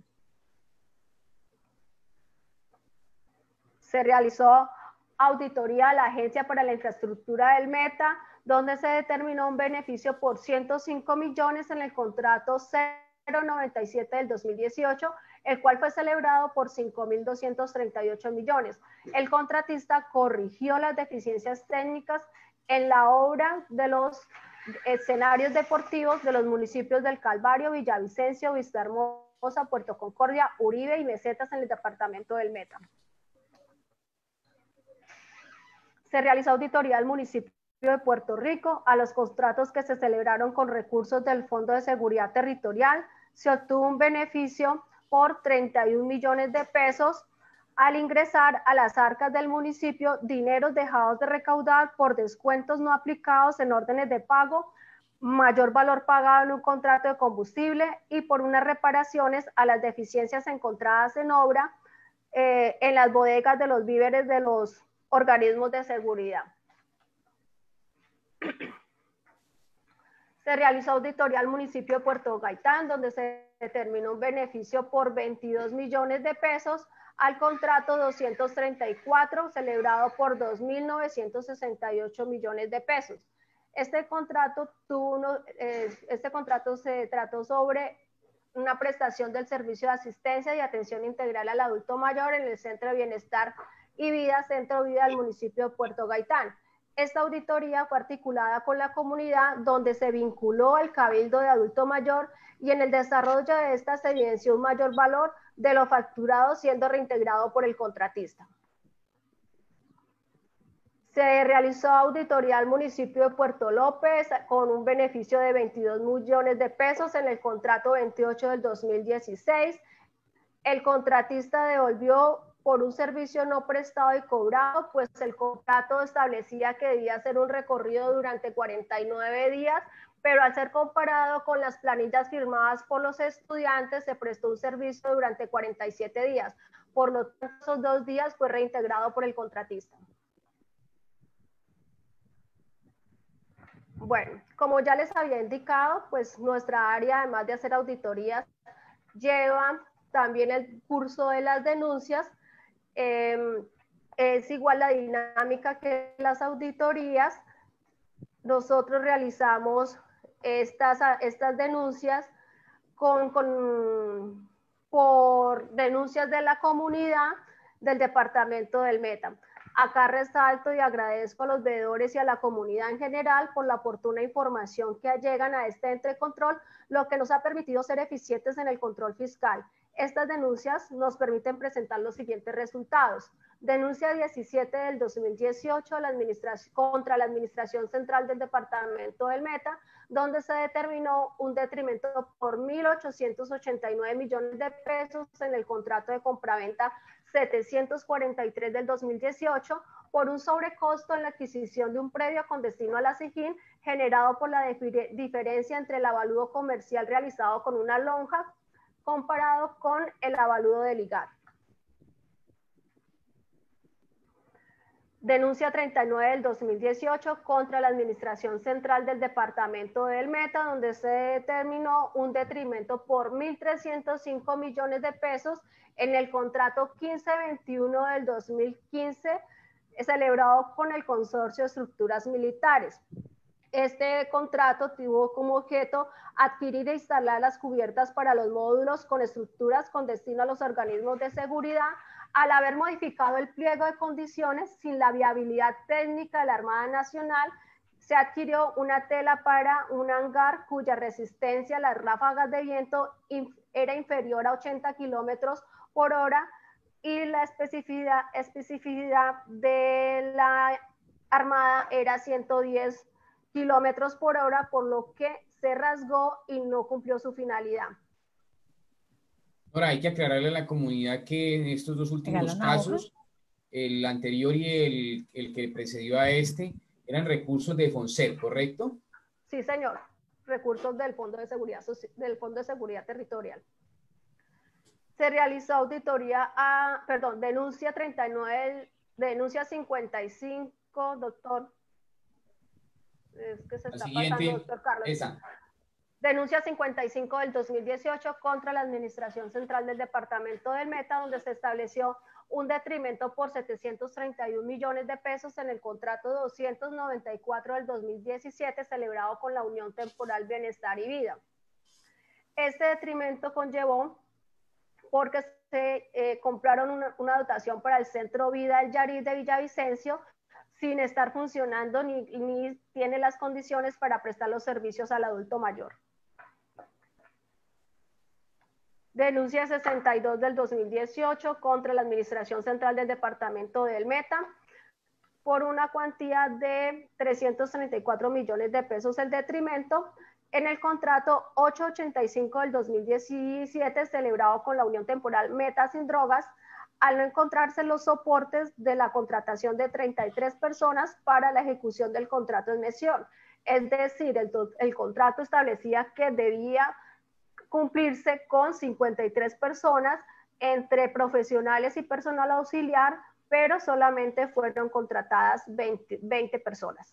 Se realizó auditoría a la Agencia para la Infraestructura del Meta, donde se determinó un beneficio por ciento cinco millones en el contrato cero noventa y siete del dos mil dieciocho, el cual fue celebrado por cinco mil doscientos treinta y ocho millones. El contratista corrigió las deficiencias técnicas en la obra de los escenarios deportivos de los municipios del Calvario, Villavicencio, Vista Hermosa, Puerto Concordia, Uribe y Mesetas en el departamento del Meta. Se realizó auditoría al municipio de Puerto Rico a los contratos que se celebraron con recursos del Fondo de Seguridad Territorial. Se obtuvo un beneficio por treinta y un millones de pesos al ingresar a las arcas del municipio dineros dejados de recaudar por descuentos no aplicados en órdenes de pago, mayor valor pagado en un contrato de combustible y por unas reparaciones a las deficiencias encontradas en obra eh, en las bodegas de los víveres de los organismos de seguridad. Se realizó auditoría al municipio de Puerto Gaitán, donde se determinó un beneficio por veintidós millones de pesos al contrato doscientos treinta y cuatro, celebrado por dos mil novecientos sesenta y ocho millones de pesos. Este contrato, tuvo uno, eh, este contrato se trató sobre una prestación del servicio de asistencia y atención integral al adulto mayor en el Centro de Bienestar y Vida, Centro de Vida del municipio de Puerto Gaitán. Esta auditoría fue articulada con la comunidad, donde se vinculó el Cabildo de Adulto Mayor y en el desarrollo de esta se evidenció un mayor valor de lo facturado siendo reintegrado por el contratista. Se realizó auditoría al municipio de Puerto López con un beneficio de veintidós millones de pesos en el contrato veintiocho del dos mil dieciséis. El contratista devolvió por un servicio no prestado y cobrado, pues el contrato establecía que debía hacer un recorrido durante cuarenta y nueve días, pero al ser comparado con las planillas firmadas por los estudiantes, se prestó un servicio durante cuarenta y siete días. Por lo tanto, esos dos días fue reintegrado por el contratista. Bueno, como ya les había indicado, pues nuestra área, además de hacer auditorías, lleva también el curso de las denuncias. Eh, es igual la dinámica que las auditorías. Nosotros realizamos estas, estas denuncias con, con, por denuncias de la comunidad del departamento del Meta. Acá resalto y agradezco a los veedores y a la comunidad en general por la oportuna información que llegan a este ente de control, lo que nos ha permitido ser eficientes en el control fiscal. Estas denuncias nos permiten presentar los siguientes resultados. Denuncia diecisiete del dos mil dieciocho a la administración, contra la Administración Central del Departamento del Meta, donde se determinó un detrimento por mil ochocientos ochenta y nueve millones de pesos en el contrato de compraventa setecientos cuarenta y tres del dos mil dieciocho por un sobrecosto en la adquisición de un predio con destino a la Sijín generado por la diferencia entre el avalúo comercial realizado con una lonja comparado con el avalúo del I G A R. Denuncia treinta y nueve del dos mil dieciocho contra la Administración Central del Departamento del Meta, donde se determinó un detrimento por mil trescientos cinco millones de pesos en el contrato quince veintiuno del dos mil quince, celebrado con el Consorcio de Estructuras Militares. Este contrato tuvo como objeto adquirir e instalar las cubiertas para los módulos con estructuras con destino a los organismos de seguridad, al haber modificado el pliego de condiciones sin la viabilidad técnica de la Armada Nacional. Se adquirió una tela para un hangar cuya resistencia a las ráfagas de viento era inferior a ochenta kilómetros por hora y la especificidad, especificidad de la Armada era ciento diez kilómetros por hora, por lo que se rasgó y no cumplió su finalidad. Ahora, hay que aclararle a la comunidad que en estos dos últimos casos, el anterior y el, el que precedió a este, eran recursos de FONSER, ¿correcto? Sí, señor. Recursos del Fondo de Seguridad, del Fondo de Seguridad Territorial. Se realizó auditoría a, perdón, denuncia treinta y nueve, denuncia cincuenta y cinco, doctor. Es que se está pasando, doctor Carlos. Esa. Denuncia cincuenta y cinco del dos mil dieciocho contra la Administración Central del Departamento del Meta, donde se estableció un detrimento por setecientos treinta y un millones de pesos en el contrato doscientos noventa y cuatro del dos mil diecisiete celebrado con la Unión Temporal Bienestar y Vida. Este detrimento conllevó porque se eh, compraron una, una dotación para el Centro Vida El Yariz de Villavicencio sin estar funcionando ni, ni tiene las condiciones para prestar los servicios al adulto mayor. Denuncia sesenta y dos del dos mil dieciocho contra la Administración Central del Departamento del Meta por una cuantía de trescientos treinta y cuatro millones de pesos el detrimento En el contrato ochocientos ochenta y cinco del dos mil diecisiete, celebrado con la Unión Temporal Meta Sin Drogas, al no encontrarse los soportes de la contratación de treinta y tres personas para la ejecución del contrato de mención. Es decir, el, el contrato establecía que debía cumplirse con cincuenta y tres personas entre profesionales y personal auxiliar, pero solamente fueron contratadas veinte, veinte personas.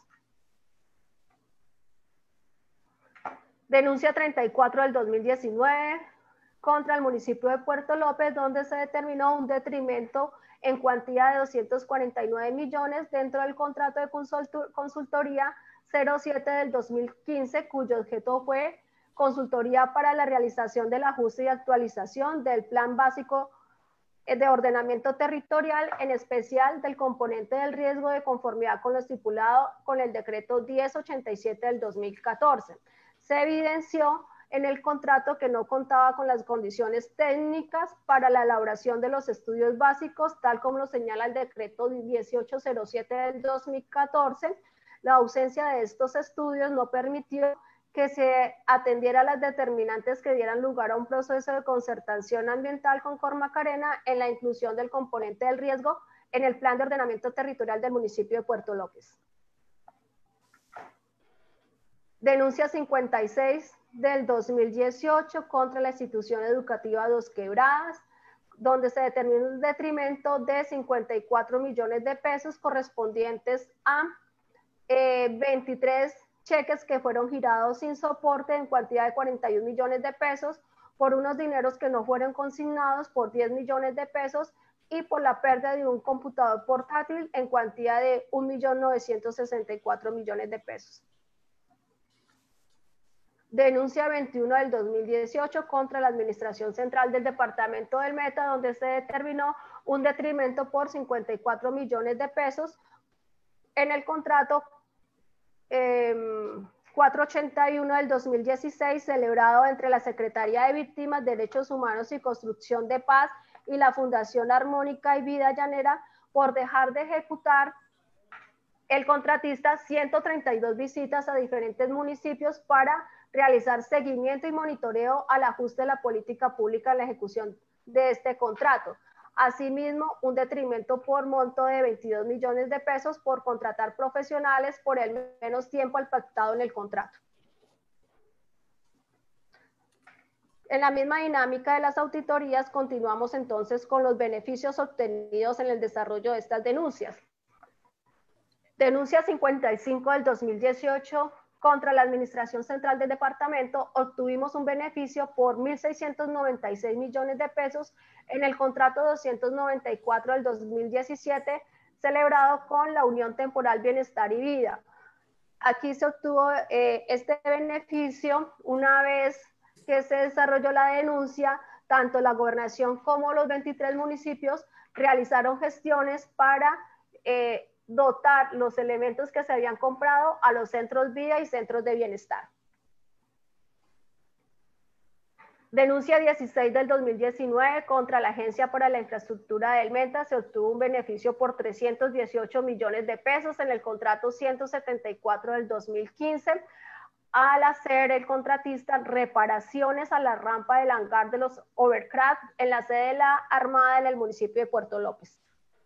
Denuncia treinta y cuatro del dos mil diecinueve contra el municipio de Puerto López, donde se determinó un detrimento en cuantía de doscientos cuarenta y nueve millones dentro del contrato de consultoría cero siete del dos mil quince, cuyo objeto fue consultoría para la realización del ajuste y actualización del Plan Básico de Ordenamiento Territorial, en especial del componente del riesgo de conformidad con lo estipulado con el decreto diez ochenta y siete del dos mil catorce. Se evidenció en el contrato que no contaba con las condiciones técnicas para la elaboración de los estudios básicos, tal como lo señala el decreto dieciocho cero siete del dos mil catorce. La ausencia de estos estudios no permitió que se atendiera a las determinantes que dieran lugar a un proceso de concertación ambiental con Cormacarena en la inclusión del componente del riesgo en el Plan de Ordenamiento Territorial del municipio de Puerto López. Denuncia cincuenta y seis del dos mil dieciocho contra la institución educativa Dos Quebradas, donde se determinó un detrimento de cincuenta y cuatro millones de pesos correspondientes a eh, veintitrés cheques que fueron girados sin soporte en cuantía de cuarenta y un millones de pesos, por unos dineros que no fueron consignados por diez millones de pesos y por la pérdida de un computador portátil en cuantía de un millón novecientos sesenta y cuatro millones de pesos. Denuncia veintiuno del dos mil dieciocho contra la Administración Central del Departamento del Meta, donde se determinó un detrimento por cincuenta y cuatro millones de pesos en el contrato eh, cuatrocientos ochenta y uno del dos mil dieciséis, celebrado entre la Secretaría de Víctimas, Derechos Humanos y Construcción de Paz y la Fundación Armónica y Vida Llanera, por dejar de ejecutar el contratista ciento treinta y dos visitas a diferentes municipios para realizar seguimiento y monitoreo al ajuste de la política pública en la ejecución de este contrato. Asimismo, un detrimento por monto de veintidós millones de pesos por contratar profesionales por el menos tiempo al pactado en el contrato. En la misma dinámica de las auditorías, continuamos entonces con los beneficios obtenidos en el desarrollo de estas denuncias. Denuncia cincuenta y cinco del dos mil dieciocho contra la Administración Central del Departamento, obtuvimos un beneficio por mil seiscientos noventa y seis millones de pesos en el contrato doscientos noventa y cuatro del dos mil diecisiete, celebrado con la Unión Temporal Bienestar y Vida. Aquí se obtuvo eh, este beneficio una vez que se desarrolló la denuncia. Tanto la gobernación como los veintitrés municipios realizaron gestiones para eh, dotar los elementos que se habían comprado a los centros vida y centros de bienestar. Denuncia dieciséis del dos mil diecinueve contra la Agencia para la Infraestructura del Meta, se obtuvo un beneficio por trescientos dieciocho millones de pesos en el contrato ciento setenta y cuatro del dos mil quince, al hacer el contratista reparaciones a la rampa del hangar de los Overcraft en la sede de la Armada en el municipio de Puerto López.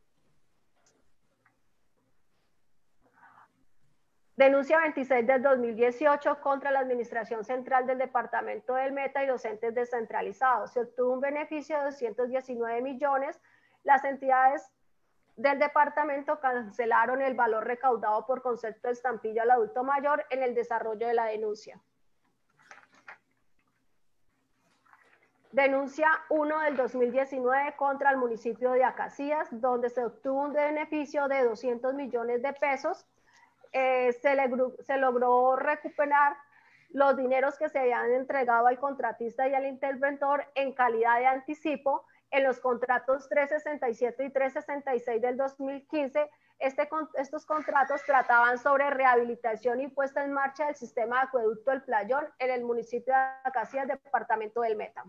Denuncia veintiséis del dos mil dieciocho contra la Administración Central del Departamento del Meta y docentes descentralizados. Se obtuvo un beneficio de doscientos diecinueve millones. Las entidades del departamento cancelaron el valor recaudado por concepto de estampilla al adulto mayor en el desarrollo de la denuncia. Denuncia uno del dos mil diecinueve contra el municipio de Acacías, donde se obtuvo un beneficio de doscientos millones de pesos. Eh, se, le, se logró recuperar los dineros que se habían entregado al contratista y al interventor en calidad de anticipo en los contratos trescientos sesenta y siete y trescientos sesenta y seis del dos mil quince. Este, estos contratos trataban sobre rehabilitación y puesta en marcha del sistema de acueducto del Playón en el municipio de Acacías, departamento del Meta.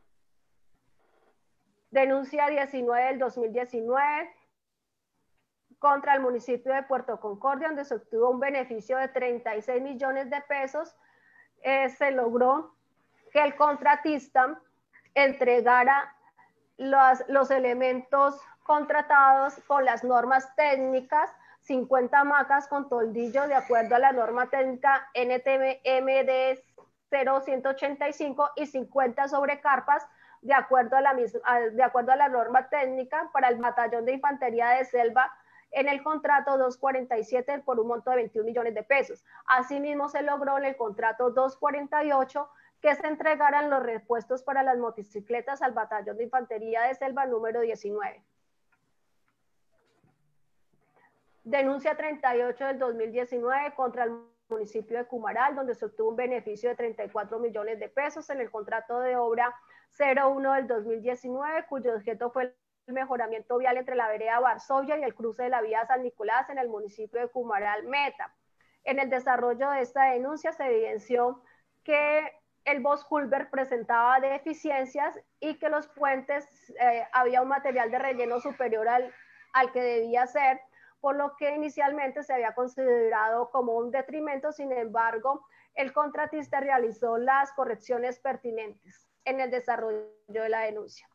Denuncia diecinueve del dos mil diecinueve contra el municipio de Puerto Concordia, donde se obtuvo un beneficio de treinta y seis millones de pesos. Eh, se logró que el contratista entregara los, los elementos contratados con las normas técnicas, cincuenta hamacas con toldillo de acuerdo a la norma técnica N T M D cero ciento ochenta y cinco y cincuenta sobrecarpas de acuerdo a la, de acuerdo a la norma técnica para el batallón de infantería de selva en el contrato doscientos cuarenta y siete por un monto de veintiún millones de pesos. Asimismo se logró en el contrato doscientos cuarenta y ocho que se entregaran los repuestos para las motocicletas al batallón de infantería de selva número diecinueve. Denuncia treinta y ocho del dos mil diecinueve contra el municipio de Cumaral, donde se obtuvo un beneficio de treinta y cuatro millones de pesos en el contrato de obra cero uno del dos mil diecinueve, cuyo objeto fue el mejoramiento vial entre la vereda Varsovia y el cruce de la vía San Nicolás en el municipio de Cumaral, Meta. En el desarrollo de esta denuncia se evidenció que el Bosculver presentaba deficiencias y que los puentes eh, había un material de relleno superior al, al que debía ser, por lo que inicialmente se había considerado como un detrimento. Sin embargo, el contratista realizó las correcciones pertinentes en el desarrollo de la denuncia.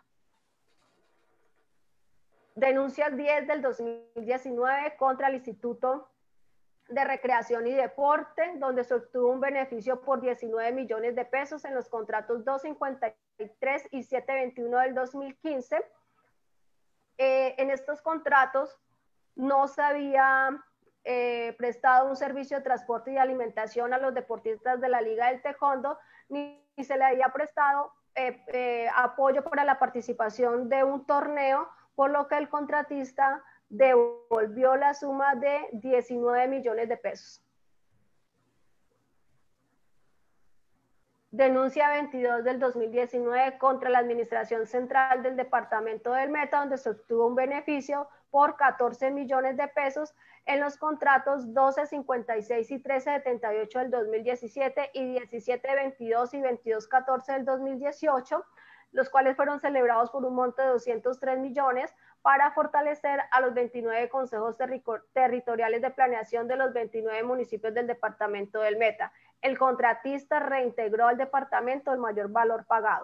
Denuncia diez del dos mil diecinueve contra el Instituto de Recreación y Deporte, donde se obtuvo un beneficio por diecinueve millones de pesos en los contratos doscientos cincuenta y tres y setecientos veintiuno del dos mil quince. Eh, en estos contratos no se había eh, prestado un servicio de transporte y alimentación a los deportistas de la Liga del Tejondo, ni, ni se le había prestado eh, eh, apoyo para la participación de un torneo, por lo que el contratista devolvió la suma de diecinueve millones de pesos. Denuncia veintidós del dos mil diecinueve contra la Administración Central del Departamento del Meta, donde se obtuvo un beneficio por catorce millones de pesos en los contratos doce cincuenta y seis y trece setenta y ocho del dos mil diecisiete y diecisiete veintidós y veintidós catorce del dos mil dieciocho, los cuales fueron celebrados por un monto de doscientos tres millones para fortalecer a los veintinueve consejos terri territoriales de planeación de los veintinueve municipios del departamento del Meta. El contratista reintegró al departamento el mayor valor pagado.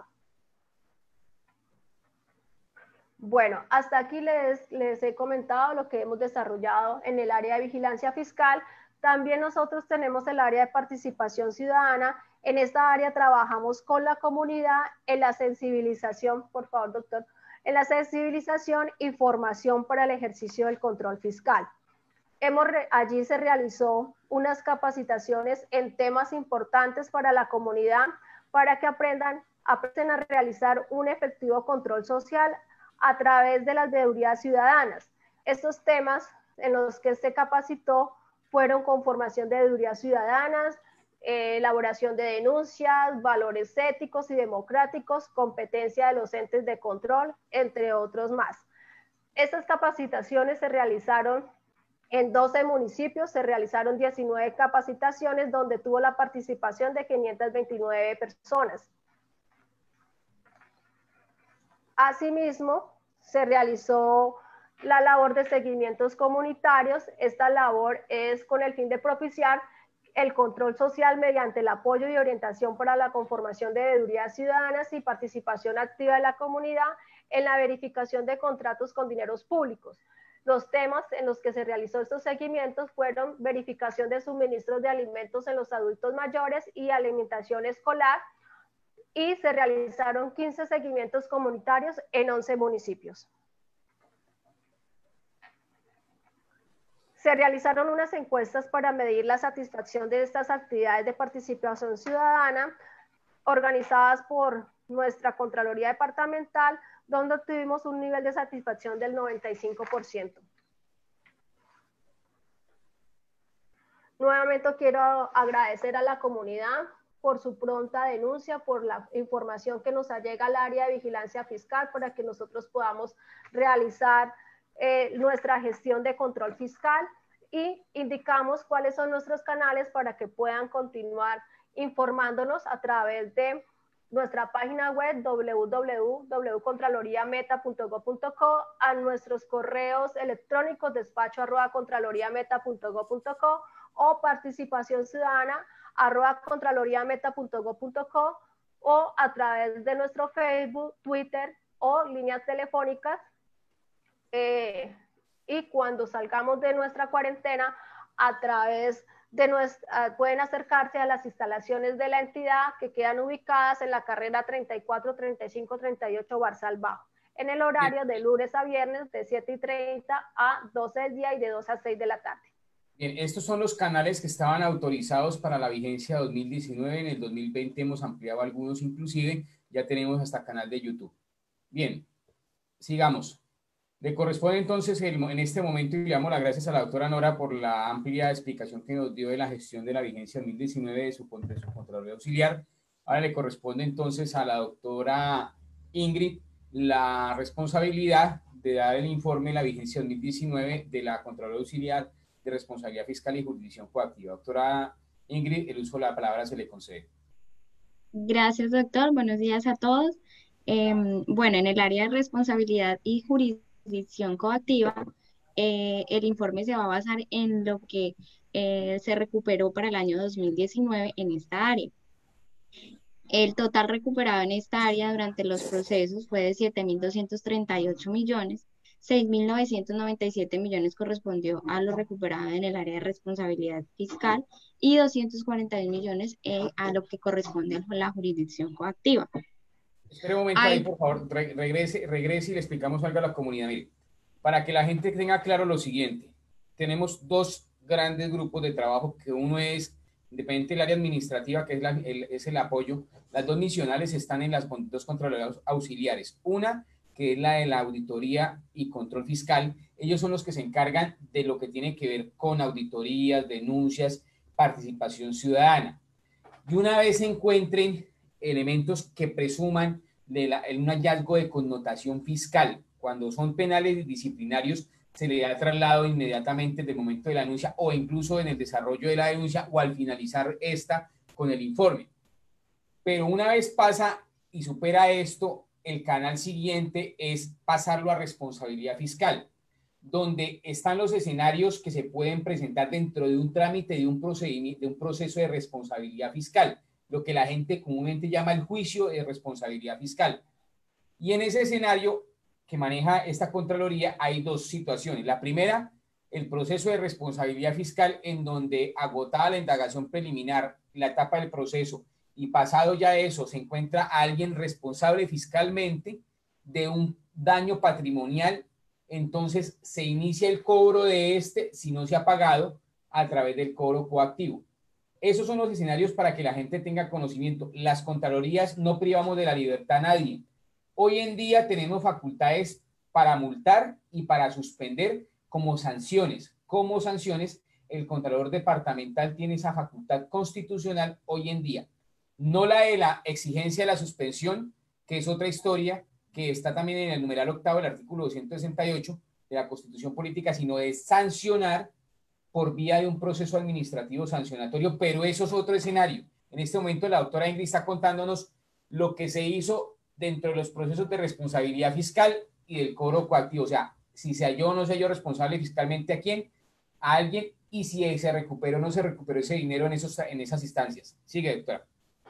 Bueno, hasta aquí les, les he comentado lo que hemos desarrollado en el área de vigilancia fiscal. También nosotros tenemos el área de participación ciudadana. En esta área trabajamos con la comunidad en la sensibilización, por favor, doctor, en la sensibilización y formación para el ejercicio del control fiscal. Hemos, allí se realizó unas capacitaciones en temas importantes para la comunidad para que aprendan, aprendan a realizar un efectivo control social a través de las veedurías ciudadanas. Estos temas en los que se capacitó fueron conformación de veedurías ciudadanas, eh, elaboración de denuncias, valores éticos y democráticos, competencia de los entes de control, entre otros más. Estas capacitaciones se realizaron en doce municipios, se realizaron diecinueve capacitaciones donde tuvo la participación de quinientas veintinueve personas. Asimismo, se realizó la labor de seguimientos comunitarios. Esta labor es con el fin de propiciar el control social mediante el apoyo y orientación para la conformación de veedurías ciudadanas y participación activa de la comunidad en la verificación de contratos con dineros públicos. Los temas en los que se realizó estos seguimientos fueron verificación de suministros de alimentos en los adultos mayores y alimentación escolar, y se realizaron quince seguimientos comunitarios en once municipios. Se realizaron unas encuestas para medir la satisfacción de estas actividades de participación ciudadana organizadas por nuestra Contraloría Departamental, donde obtuvimos un nivel de satisfacción del noventa y cinco por ciento. Nuevamente quiero agradecer a la comunidad por su pronta denuncia, por la información que nos llega al área de vigilancia fiscal para que nosotros podamos realizar eh, nuestra gestión de control fiscal, y indicamos cuáles son nuestros canales para que puedan continuar informándonos a través de nuestra página web w w w punto contraloría meta punto gob punto co, a nuestros correos electrónicos despacho arroba contraloría meta punto gob punto co o participación ciudadana arroba contraloría meta punto gob punto co, o a través de nuestro Facebook, Twitter o líneas telefónicas. Eh, y cuando salgamos de nuestra cuarentena, a través de nuestra, pueden acercarse a las instalaciones de la entidad que quedan ubicadas en la carrera treinta y cuatro, treinta y cinco, treinta y ocho Barzal Bajo, en el horario de lunes a viernes de siete y treinta a doce del día y de dos a seis de la tarde. Bien, estos son los canales que estaban autorizados para la vigencia dos mil diecinueve. En el dos mil veinte hemos ampliado algunos, inclusive ya tenemos hasta canal de YouTube. Bien, sigamos. Le corresponde entonces el, en este momento, y le damos las gracias a la doctora Nora por la amplia explicación que nos dio de la gestión de la vigencia dos mil diecinueve de su, de su Contraloría Auxiliar. Ahora le corresponde entonces a la doctora Ingrid la responsabilidad de dar el informe de la vigencia dos mil diecinueve de la Contraloría Auxiliar de Responsabilidad Fiscal y Jurisdicción Coactiva. Doctora Ingrid, el uso de la palabra se le concede. Gracias, doctor. Buenos días a todos. Eh, bueno, en el área de responsabilidad y jurisdicción coactiva, eh, el informe se va a basar en lo que eh, se recuperó para el año dos mil diecinueve en esta área. El total recuperado en esta área durante los procesos fue de siete mil doscientos treinta y ocho millones. seis mil novecientos noventa y siete millones correspondió a lo recuperado en el área de responsabilidad fiscal y doscientos cuarenta y un millones eh, a lo que corresponde a la jurisdicción coactiva. Espera un momento ahí, por favor, Re regrese, regrese y le explicamos algo a la comunidad. Mire, para que la gente tenga claro lo siguiente, tenemos dos grandes grupos de trabajo, que uno es independiente del área administrativa, que es, la, el, es el apoyo. Las dos misionales están en las dos contralorías auxiliares. Una, que es la de la auditoría y control fiscal. Ellos son los que se encargan de lo que tiene que ver con auditorías, denuncias, participación ciudadana. Y una vez se encuentren elementos que presuman de la, un hallazgo de connotación fiscal, cuando son penales y disciplinarios, se le da traslado inmediatamente desde el momento de la denuncia o incluso en el desarrollo de la denuncia o al finalizar esta con el informe. Pero una vez pasa y supera esto, el canal siguiente es pasarlo a responsabilidad fiscal, donde están los escenarios que se pueden presentar dentro de un trámite de un procedimiento, de un proceso de responsabilidad fiscal, lo que la gente comúnmente llama el juicio de responsabilidad fiscal. Y en ese escenario que maneja esta Contraloría hay dos situaciones. La primera, el proceso de responsabilidad fiscal, en donde agotada la indagación preliminar, la etapa del proceso, y pasado ya eso, se encuentra a alguien responsable fiscalmente de un daño patrimonial, entonces se inicia el cobro de este, si no se ha pagado, a través del cobro coactivo. Esos son los escenarios para que la gente tenga conocimiento. Las contralorías no privamos de la libertad a nadie. Hoy en día tenemos facultades para multar y para suspender como sanciones. Como sanciones, el Contralor Departamental tiene esa facultad constitucional hoy en día. No la de la exigencia de la suspensión, que es otra historia, que está también en el numeral octavo del artículo doscientos sesenta y ocho de la Constitución Política, sino de sancionar por vía de un proceso administrativo sancionatorio, pero eso es otro escenario. En este momento la doctora Ingrid está contándonos lo que se hizo dentro de los procesos de responsabilidad fiscal y del cobro coactivo, o sea, si se halló o no se halló responsable fiscalmente a quién, a alguien, y si se recuperó o no se recuperó ese dinero en, esos, en esas instancias. Sigue, doctora.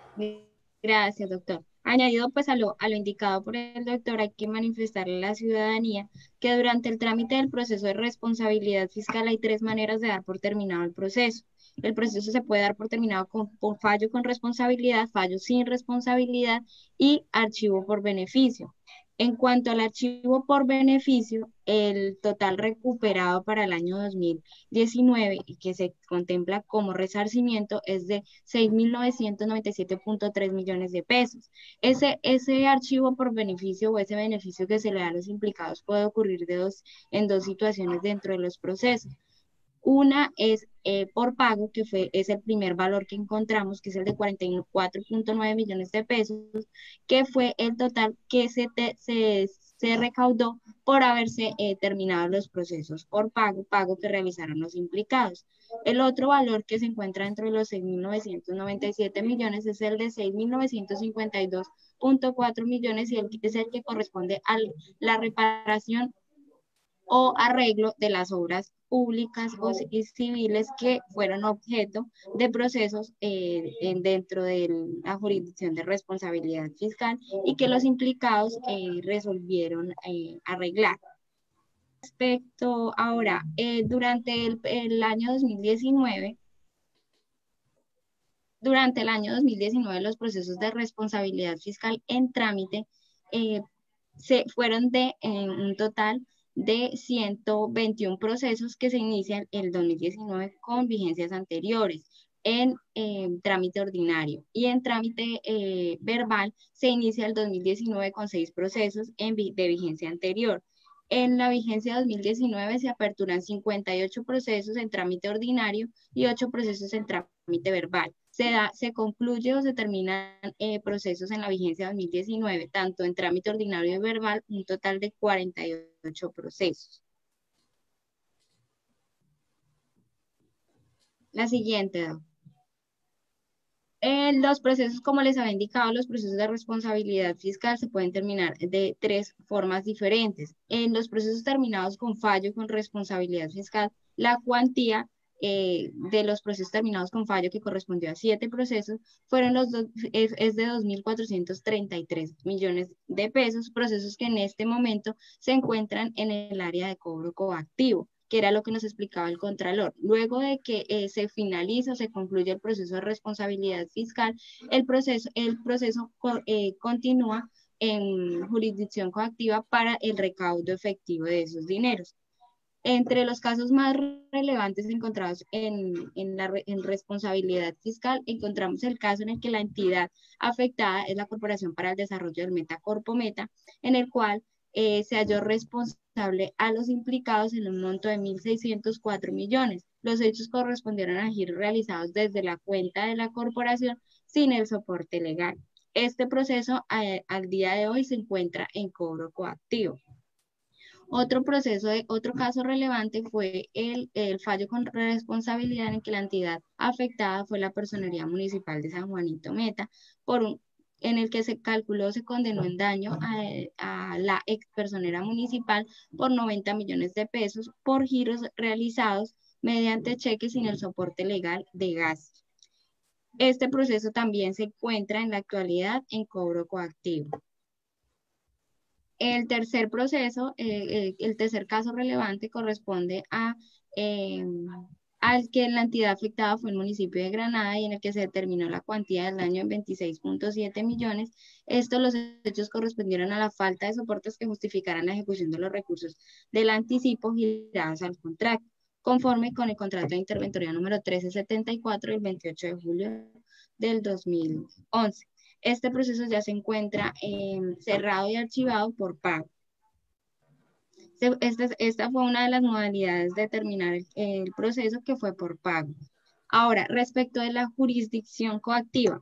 Gracias, doctor. Añadido pues a lo, a lo indicado por el doctor, hay que manifestarle a la ciudadanía que durante el trámite del proceso de responsabilidad fiscal hay tres maneras de dar por terminado el proceso. El proceso se puede dar por terminado con, por fallo con responsabilidad, fallo sin responsabilidad y archivo por beneficio. En cuanto al archivo por beneficio, el total recuperado para el año dos mil diecinueve y que se contempla como resarcimiento es de seis mil novecientos noventa y siete punto tres millones de pesos. Ese, ese archivo por beneficio o ese beneficio que se le da a los implicados puede ocurrir de dos, en dos situaciones dentro de los procesos. Una es eh, por pago, que fue, es el primer valor que encontramos, que es el de cuarenta y cuatro punto nueve millones de pesos, que fue el total que se, te, se, se recaudó por haberse eh, terminado los procesos por pago, pago que realizaron los implicados. El otro valor que se encuentra dentro de los seis mil novecientos noventa y siete millones es el de seis mil novecientos cincuenta y dos punto cuatro millones y el, es el que corresponde a la reparación o arreglo de las obras públicas o civiles que fueron objeto de procesos eh, en, dentro de la jurisdicción de responsabilidad fiscal y que los implicados eh, resolvieron eh, arreglar. Respecto ahora, eh, durante el, el año dos mil diecinueve, durante el año dos mil diecinueve los procesos de responsabilidad fiscal en trámite eh, se fueron de en un total de ciento veintiún procesos que se inician el dos mil diecinueve con vigencias anteriores en eh, trámite ordinario y en trámite eh, verbal se inicia el dos mil diecinueve con seis procesos en vi de vigencia anterior. En la vigencia dos mil diecinueve se aperturan cincuenta y ocho procesos en trámite ordinario y ocho procesos en trámite verbal. Se, da, se concluye o se terminan eh, procesos en la vigencia dos mil diecinueve, tanto en trámite ordinario y verbal, un total de cuarenta y ocho procesos. La siguiente, Doc. En los procesos, como les había indicado, los procesos de responsabilidad fiscal se pueden terminar de tres formas diferentes. En los procesos terminados con fallo con responsabilidad fiscal, la cuantía eh, de los procesos terminados con fallo, que correspondió a siete procesos, fueron los dos, es, es de dos mil cuatrocientos treinta y tres millones de pesos, procesos que en este momento se encuentran en el área de cobro coactivo, que era lo que nos explicaba el Contralor. Luego de que eh, se finaliza o se concluye el proceso de responsabilidad fiscal, el proceso, el proceso eh, continúa en jurisdicción coactiva para el recaudo efectivo de esos dineros. Entre los casos más relevantes encontrados en, en la en responsabilidad fiscal, encontramos el caso en el que la entidad afectada es la Corporación para el Desarrollo del Meta Corpometa, en el cual Eh, se halló responsable a los implicados en un monto de mil seiscientos cuatro millones. Los hechos correspondieron a giros realizados desde la cuenta de la corporación sin el soporte legal. Este proceso eh, al día de hoy se encuentra en cobro coactivo. Otro proceso, de, otro caso relevante fue el, el fallo con responsabilidad en que la entidad afectada fue la Personería Municipal de San Juanito Meta, por un en el que se calculó, se condenó en daño a, a la ex personera municipal por noventa millones de pesos por giros realizados mediante cheques sin el soporte legal de gastos. Este proceso también se encuentra en la actualidad en cobro coactivo. El tercer proceso, eh, el tercer caso relevante corresponde a... Eh, al que la entidad afectada fue el municipio de Granada y en el que se determinó la cuantía del daño en veintiséis punto siete millones. Estos los hechos correspondieron a la falta de soportes que justificaran la ejecución de los recursos del anticipo girados al contrato, conforme con el contrato de interventoría número trece setenta y cuatro del veintiocho de julio del dos mil once. Este proceso ya se encuentra eh, cerrado y archivado por pago. Esta, esta fue una de las modalidades de terminar el, el proceso, que fue por pago. Ahora, respecto de la jurisdicción coactiva.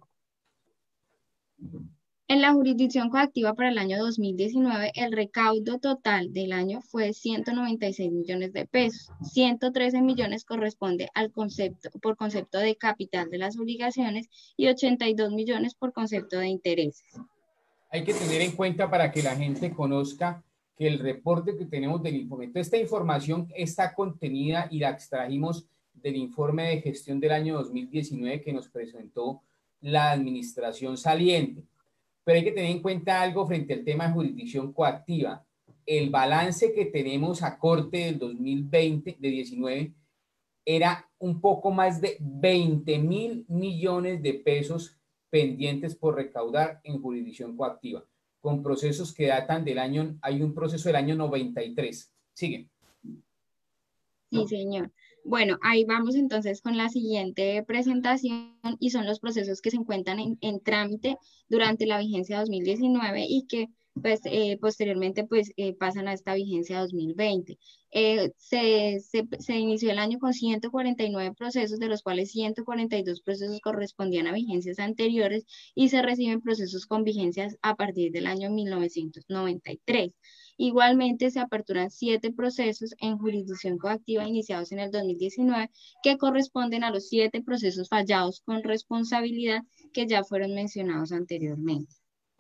En la jurisdicción coactiva para el año dos mil diecinueve, el recaudo total del año fue ciento noventa y seis millones de pesos. ciento trece millones corresponde al concepto, por concepto de capital de las obligaciones y ochenta y dos millones por concepto de intereses. Hay que tener en cuenta, para que la gente conozca, que el reporte que tenemos del informe, esta información está contenida y la extrajimos del informe de gestión del año dos mil diecinueve que nos presentó la administración saliente. Pero hay que tener en cuenta algo frente al tema de jurisdicción coactiva. El balance que tenemos a corte del dos mil veinte, de diecinueve, era un poco más de veinte mil millones de pesos pendientes por recaudar en jurisdicción coactiva, con procesos que datan del año, hay un proceso del año noventa y tres. Sigue. Sí, señor. Bueno, ahí vamos entonces con la siguiente presentación y son los procesos que se encuentran en, en trámite durante la vigencia dos mil diecinueve y que pues eh, posteriormente pues eh, pasan a esta vigencia dos mil veinte. Eh, se, se, se inició el año con ciento cuarenta y nueve procesos, de los cuales ciento cuarenta y dos procesos correspondían a vigencias anteriores y se reciben procesos con vigencias a partir del año mil novecientos noventa y tres. Igualmente se aperturan siete procesos en jurisdicción coactiva iniciados en el dos mil diecinueve que corresponden a los siete procesos fallados con responsabilidad que ya fueron mencionados anteriormente.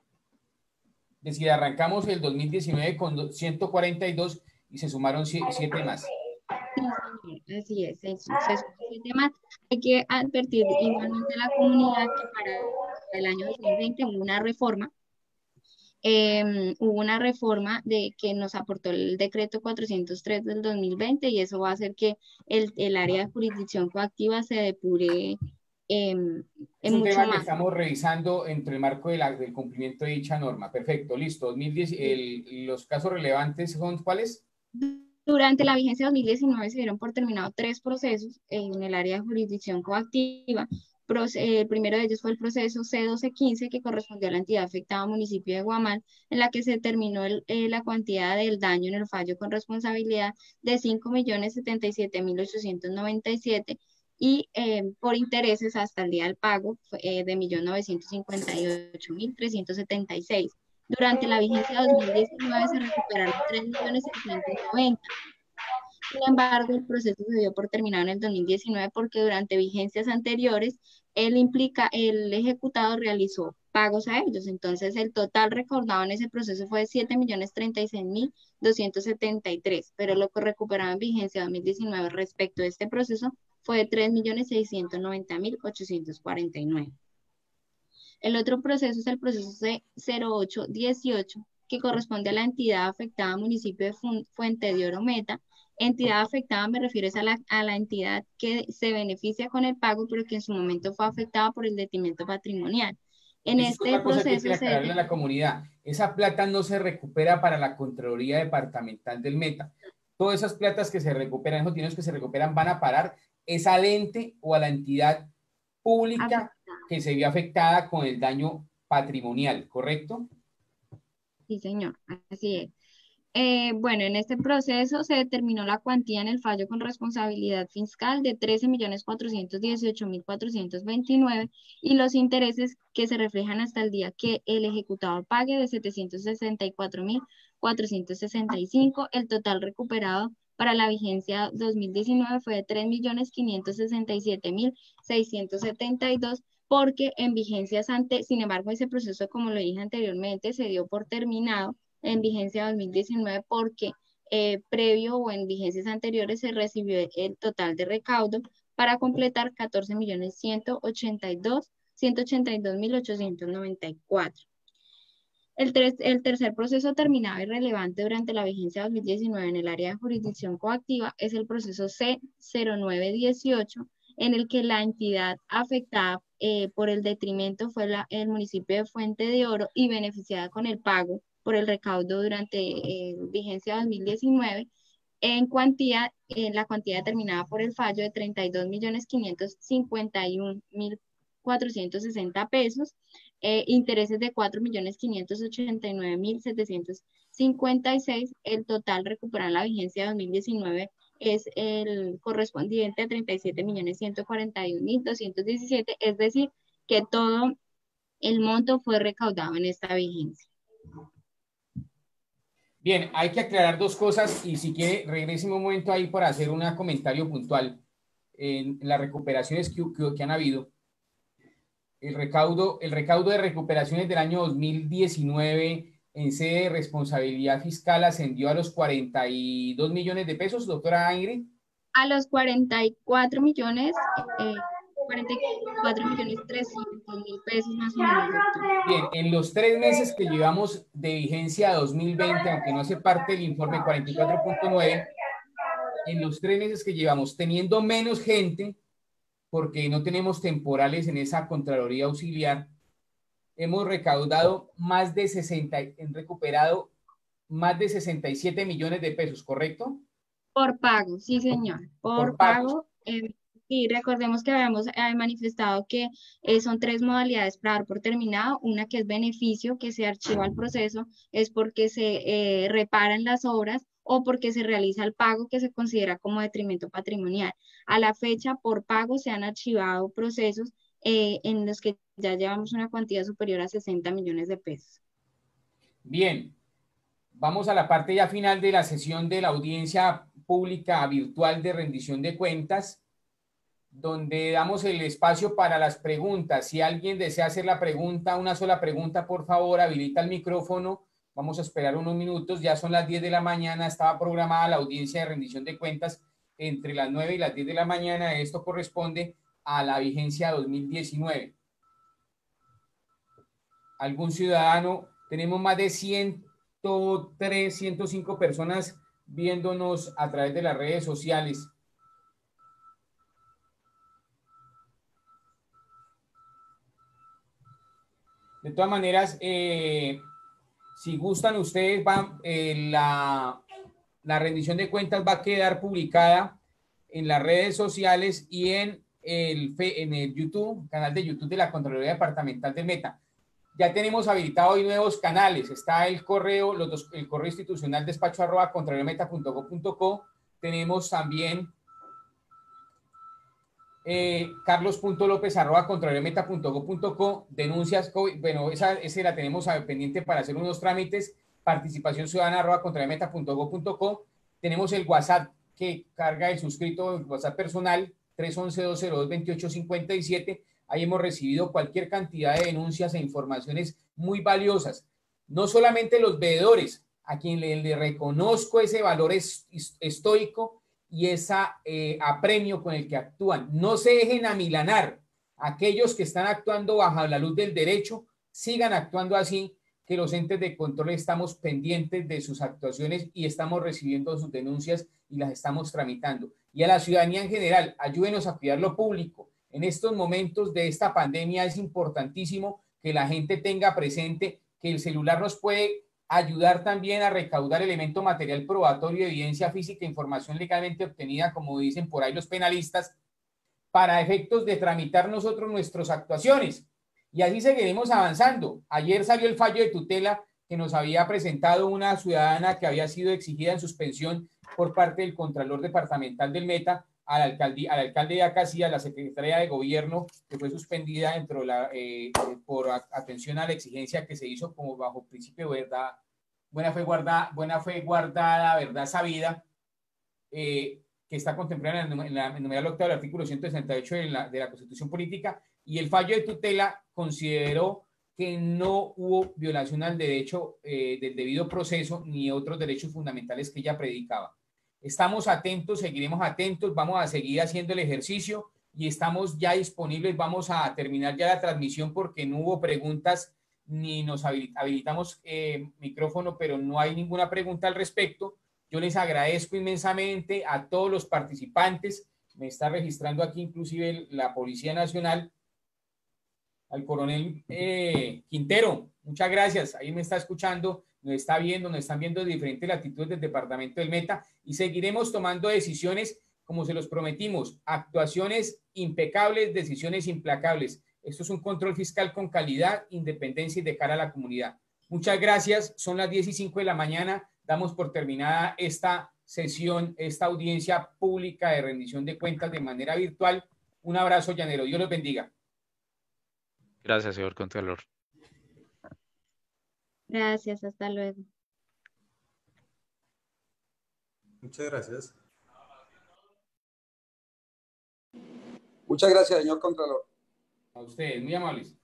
Es decir, arrancamos el dos mil diecinueve con ciento cuarenta y dos y se sumaron siete más. Sí, señor, así es, se, se suman siete más. Hay que advertir igualmente a la comunidad que para el año dos mil veinte hubo una reforma, eh, hubo una reforma de que nos aportó el decreto cuatrocientos tres del dos mil veinte y eso va a hacer que el, el área de jurisdicción coactiva se depure eh, Es en un mucho tema que más. estamos revisando entre el marco de la, del cumplimiento de dicha norma. Perfecto, listo. dos mil diez, el, los casos relevantes son ¿cuáles? Durante la vigencia dos mil diecinueve se dieron por terminado tres procesos en el área de jurisdicción coactiva. El primero de ellos fue el proceso C doce quince, que correspondió a la entidad afectada, municipio de Guamal, en la que se determinó el, eh, la cuantía del daño en el fallo con responsabilidad de cinco millones setenta y siete mil ochocientos noventa y siete y eh, por intereses hasta el día del pago eh, de un millón novecientos cincuenta y ocho mil trescientos setenta y seis. Durante la vigencia dos mil diecinueve se recuperaron tres millones seiscientos noventa. Sin embargo, el proceso se dio por terminado en el dos mil diecinueve porque durante vigencias anteriores el, implica, el ejecutado realizó pagos a ellos. Entonces, el total recaudado en ese proceso fue de siete millones treinta y seis mil doscientos setenta y tres, pero lo que recuperado en vigencia dos mil diecinueve respecto a este proceso fue de tres millones seiscientos noventa mil ochocientos cuarenta y nueve. El otro proceso es el proceso C cero ocho dieciocho, que corresponde a la entidad afectada, municipio de Fuente de Oro Meta. Entidad afectada me refiero a la, a la entidad que se beneficia con el pago, pero que en su momento fue afectada por el detrimento patrimonial. En Esa este es otra cosa que hay proceso que se... aclararle a la comunidad. Esa plata no se recupera para la Contraloría Departamental del Meta. Todas esas platas que se recuperan, esos dineros que se recuperan, van a parar esa al ente o a la entidad pública afectada, que se vio afectada con el daño patrimonial, ¿correcto? Sí, señor, así es. Eh, bueno, en este proceso se determinó la cuantía en el fallo con responsabilidad fiscal de trece millones cuatrocientos dieciocho mil cuatrocientos veintinueve y los intereses que se reflejan hasta el día que el ejecutado pague de setecientos sesenta y cuatro mil cuatrocientos sesenta y cinco. El total recuperado para la vigencia dos mil diecinueve fue de tres millones quinientos sesenta y siete mil seiscientos setenta y dos, porque en vigencias antes, sin embargo, ese proceso, como lo dije anteriormente, se dio por terminado en vigencia dos mil diecinueve porque eh, previo o en vigencias anteriores se recibió el total de recaudo para completar catorce millones ciento ochenta y dos mil ochocientos noventa y cuatro. El, tres, el tercer proceso terminado y relevante durante la vigencia dos mil diecinueve en el área de jurisdicción coactiva es el proceso C cero nueve dieciocho, en el que la entidad afectada eh, por el detrimento fue la, el municipio de Fuente de Oro y beneficiada con el pago por el recaudo durante eh, vigencia dos mil diecinueve en cuantía, en la cuantía determinada por el fallo de treinta y dos millones quinientos cincuenta y un mil cuatrocientos sesenta pesos, eh, intereses de cuatro millones quinientos ochenta y nueve mil setecientos cincuenta y seis. El total recuperado en la vigencia dos mil diecinueve es el correspondiente a treinta y siete millones ciento cuarenta y un mil doscientos diecisiete, es decir, que todo el monto fue recaudado en esta vigencia. Bien, hay que aclarar dos cosas y si quiere, regrese un momento ahí para hacer un comentario puntual en las recuperaciones que, que, que han habido. El recaudo, el recaudo de recuperaciones del año dos mil diecinueve en sede de responsabilidad fiscal ascendió a los cuarenta y dos millones de pesos, doctora Ingrid. A los cuarenta y cuatro millones, eh, cuarenta y cuatro millones trescientos mil pesos más o menos, doctor. Bien, en los tres meses que llevamos de vigencia dos mil veinte, aunque no hace parte del informe cuarenta y cuatro punto nueve, en los tres meses que llevamos teniendo menos gente, porque no tenemos temporales en esa Contraloría Auxiliar, hemos recaudado más de sesenta, han recuperado más de sesenta y siete millones de pesos, ¿correcto? Por pago, sí, señor. Por, Por pago. Eh, Y recordemos que habíamos eh, manifestado que eh, son tres modalidades para dar por terminado. Una que es beneficio, que se archiva el proceso, es porque se eh, reparan las obras o porque se realiza el pago que se considera como detrimento patrimonial. A la fecha, por pago se han archivado procesos eh, en los que ya llevamos una cuantía superior a sesenta millones de pesos. Bien, vamos a la parte ya final de la sesión de la audiencia pública virtual de rendición de cuentas, donde damos el espacio para las preguntas. Si alguien desea hacer la pregunta, una sola pregunta, por favor, habilita el micrófono. Vamos a esperar unos minutos, ya son las diez de la mañana, estaba programada la audiencia de rendición de cuentas entre las nueve y las diez de la mañana. Esto corresponde a la vigencia dos mil diecinueve. ¿Algún ciudadano? Tenemos más de ciento tres, ciento cinco personas viéndonos a través de las redes sociales. De todas maneras, eh, si gustan ustedes, van, eh, la, la rendición de cuentas va a quedar publicada en las redes sociales y en el, en el YouTube, canal de YouTube de la Contraloría Departamental del Meta. Ya tenemos habilitados hoy nuevos canales. Está el correo, los dos, el correo institucional despacho arroba contraloriameta punto go punto co. Tenemos también eh, carlos.lopez arroba contraloriameta punto go punto co. Denuncias COVID. Bueno, esa, esa la tenemos pendiente para hacer unos trámites. Participación ciudadana arroba contraloriameta punto go punto co. Tenemos el WhatsApp que carga el suscrito, el WhatsApp personal, tres once, dos cero dos, veintiocho cincuenta y siete. Ahí hemos recibido cualquier cantidad de denuncias e informaciones muy valiosas. No solamente los veedores, a quien le, le reconozco ese valor es, estoico y ese eh, apremio con el que actúan. No se dejen amilanar. Aquellos que están actuando bajo la luz del derecho, sigan actuando así, que los entes de control estamos pendientes de sus actuaciones y estamos recibiendo sus denuncias y las estamos tramitando. Y a la ciudadanía en general, ayúdenos a cuidar lo público. En estos momentos de esta pandemia es importantísimo que la gente tenga presente que el celular nos puede ayudar también a recaudar elemento material probatorio, evidencia física, información legalmente obtenida, como dicen por ahí los penalistas, para efectos de tramitar nosotros nuestras actuaciones. Y así seguiremos avanzando. Ayer salió el fallo de tutela que nos había presentado una ciudadana que había sido exigida en suspensión por parte del Contralor Departamental del Meta al alcalde, al alcalde de Acacía, a la Secretaría de Gobierno, que fue suspendida dentro de la, eh, por atención a la exigencia que se hizo como bajo principio de verdad, buena fe guardada, buena fe guardada, verdad sabida, eh, que está contemplada en la, en la en numeral octavo del artículo ciento sesenta y ocho de la, de la Constitución Política, y el fallo de tutela consideró que no hubo violación al derecho eh, del debido proceso ni otros derechos fundamentales que ella predicaba. Estamos atentos, seguiremos atentos, vamos a seguir haciendo el ejercicio y estamos ya disponibles. Vamos a terminar ya la transmisión porque no hubo preguntas ni nos habilitamos eh, micrófono, pero no hay ninguna pregunta al respecto. Yo les agradezco inmensamente a todos los participantes. Me está registrando aquí inclusive la Policía Nacional, al coronel eh, Quintero. Muchas gracias. Ahí me está escuchando, nos está viendo, nos están viendo de diferentes latitudes del departamento del Meta y seguiremos tomando decisiones como se los prometimos. Actuaciones impecables, decisiones implacables. Esto es un control fiscal con calidad, independencia y de cara a la comunidad. Muchas gracias. Son las diez y cinco de la mañana. Damos por terminada esta sesión, esta audiencia pública de rendición de cuentas de manera virtual. Un abrazo llanero. Dios los bendiga. Gracias, señor Contralor. Gracias, hasta luego. Muchas gracias. Muchas gracias, señor Contralor. A ustedes, muy amables.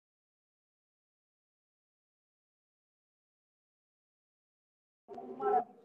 Maravilloso.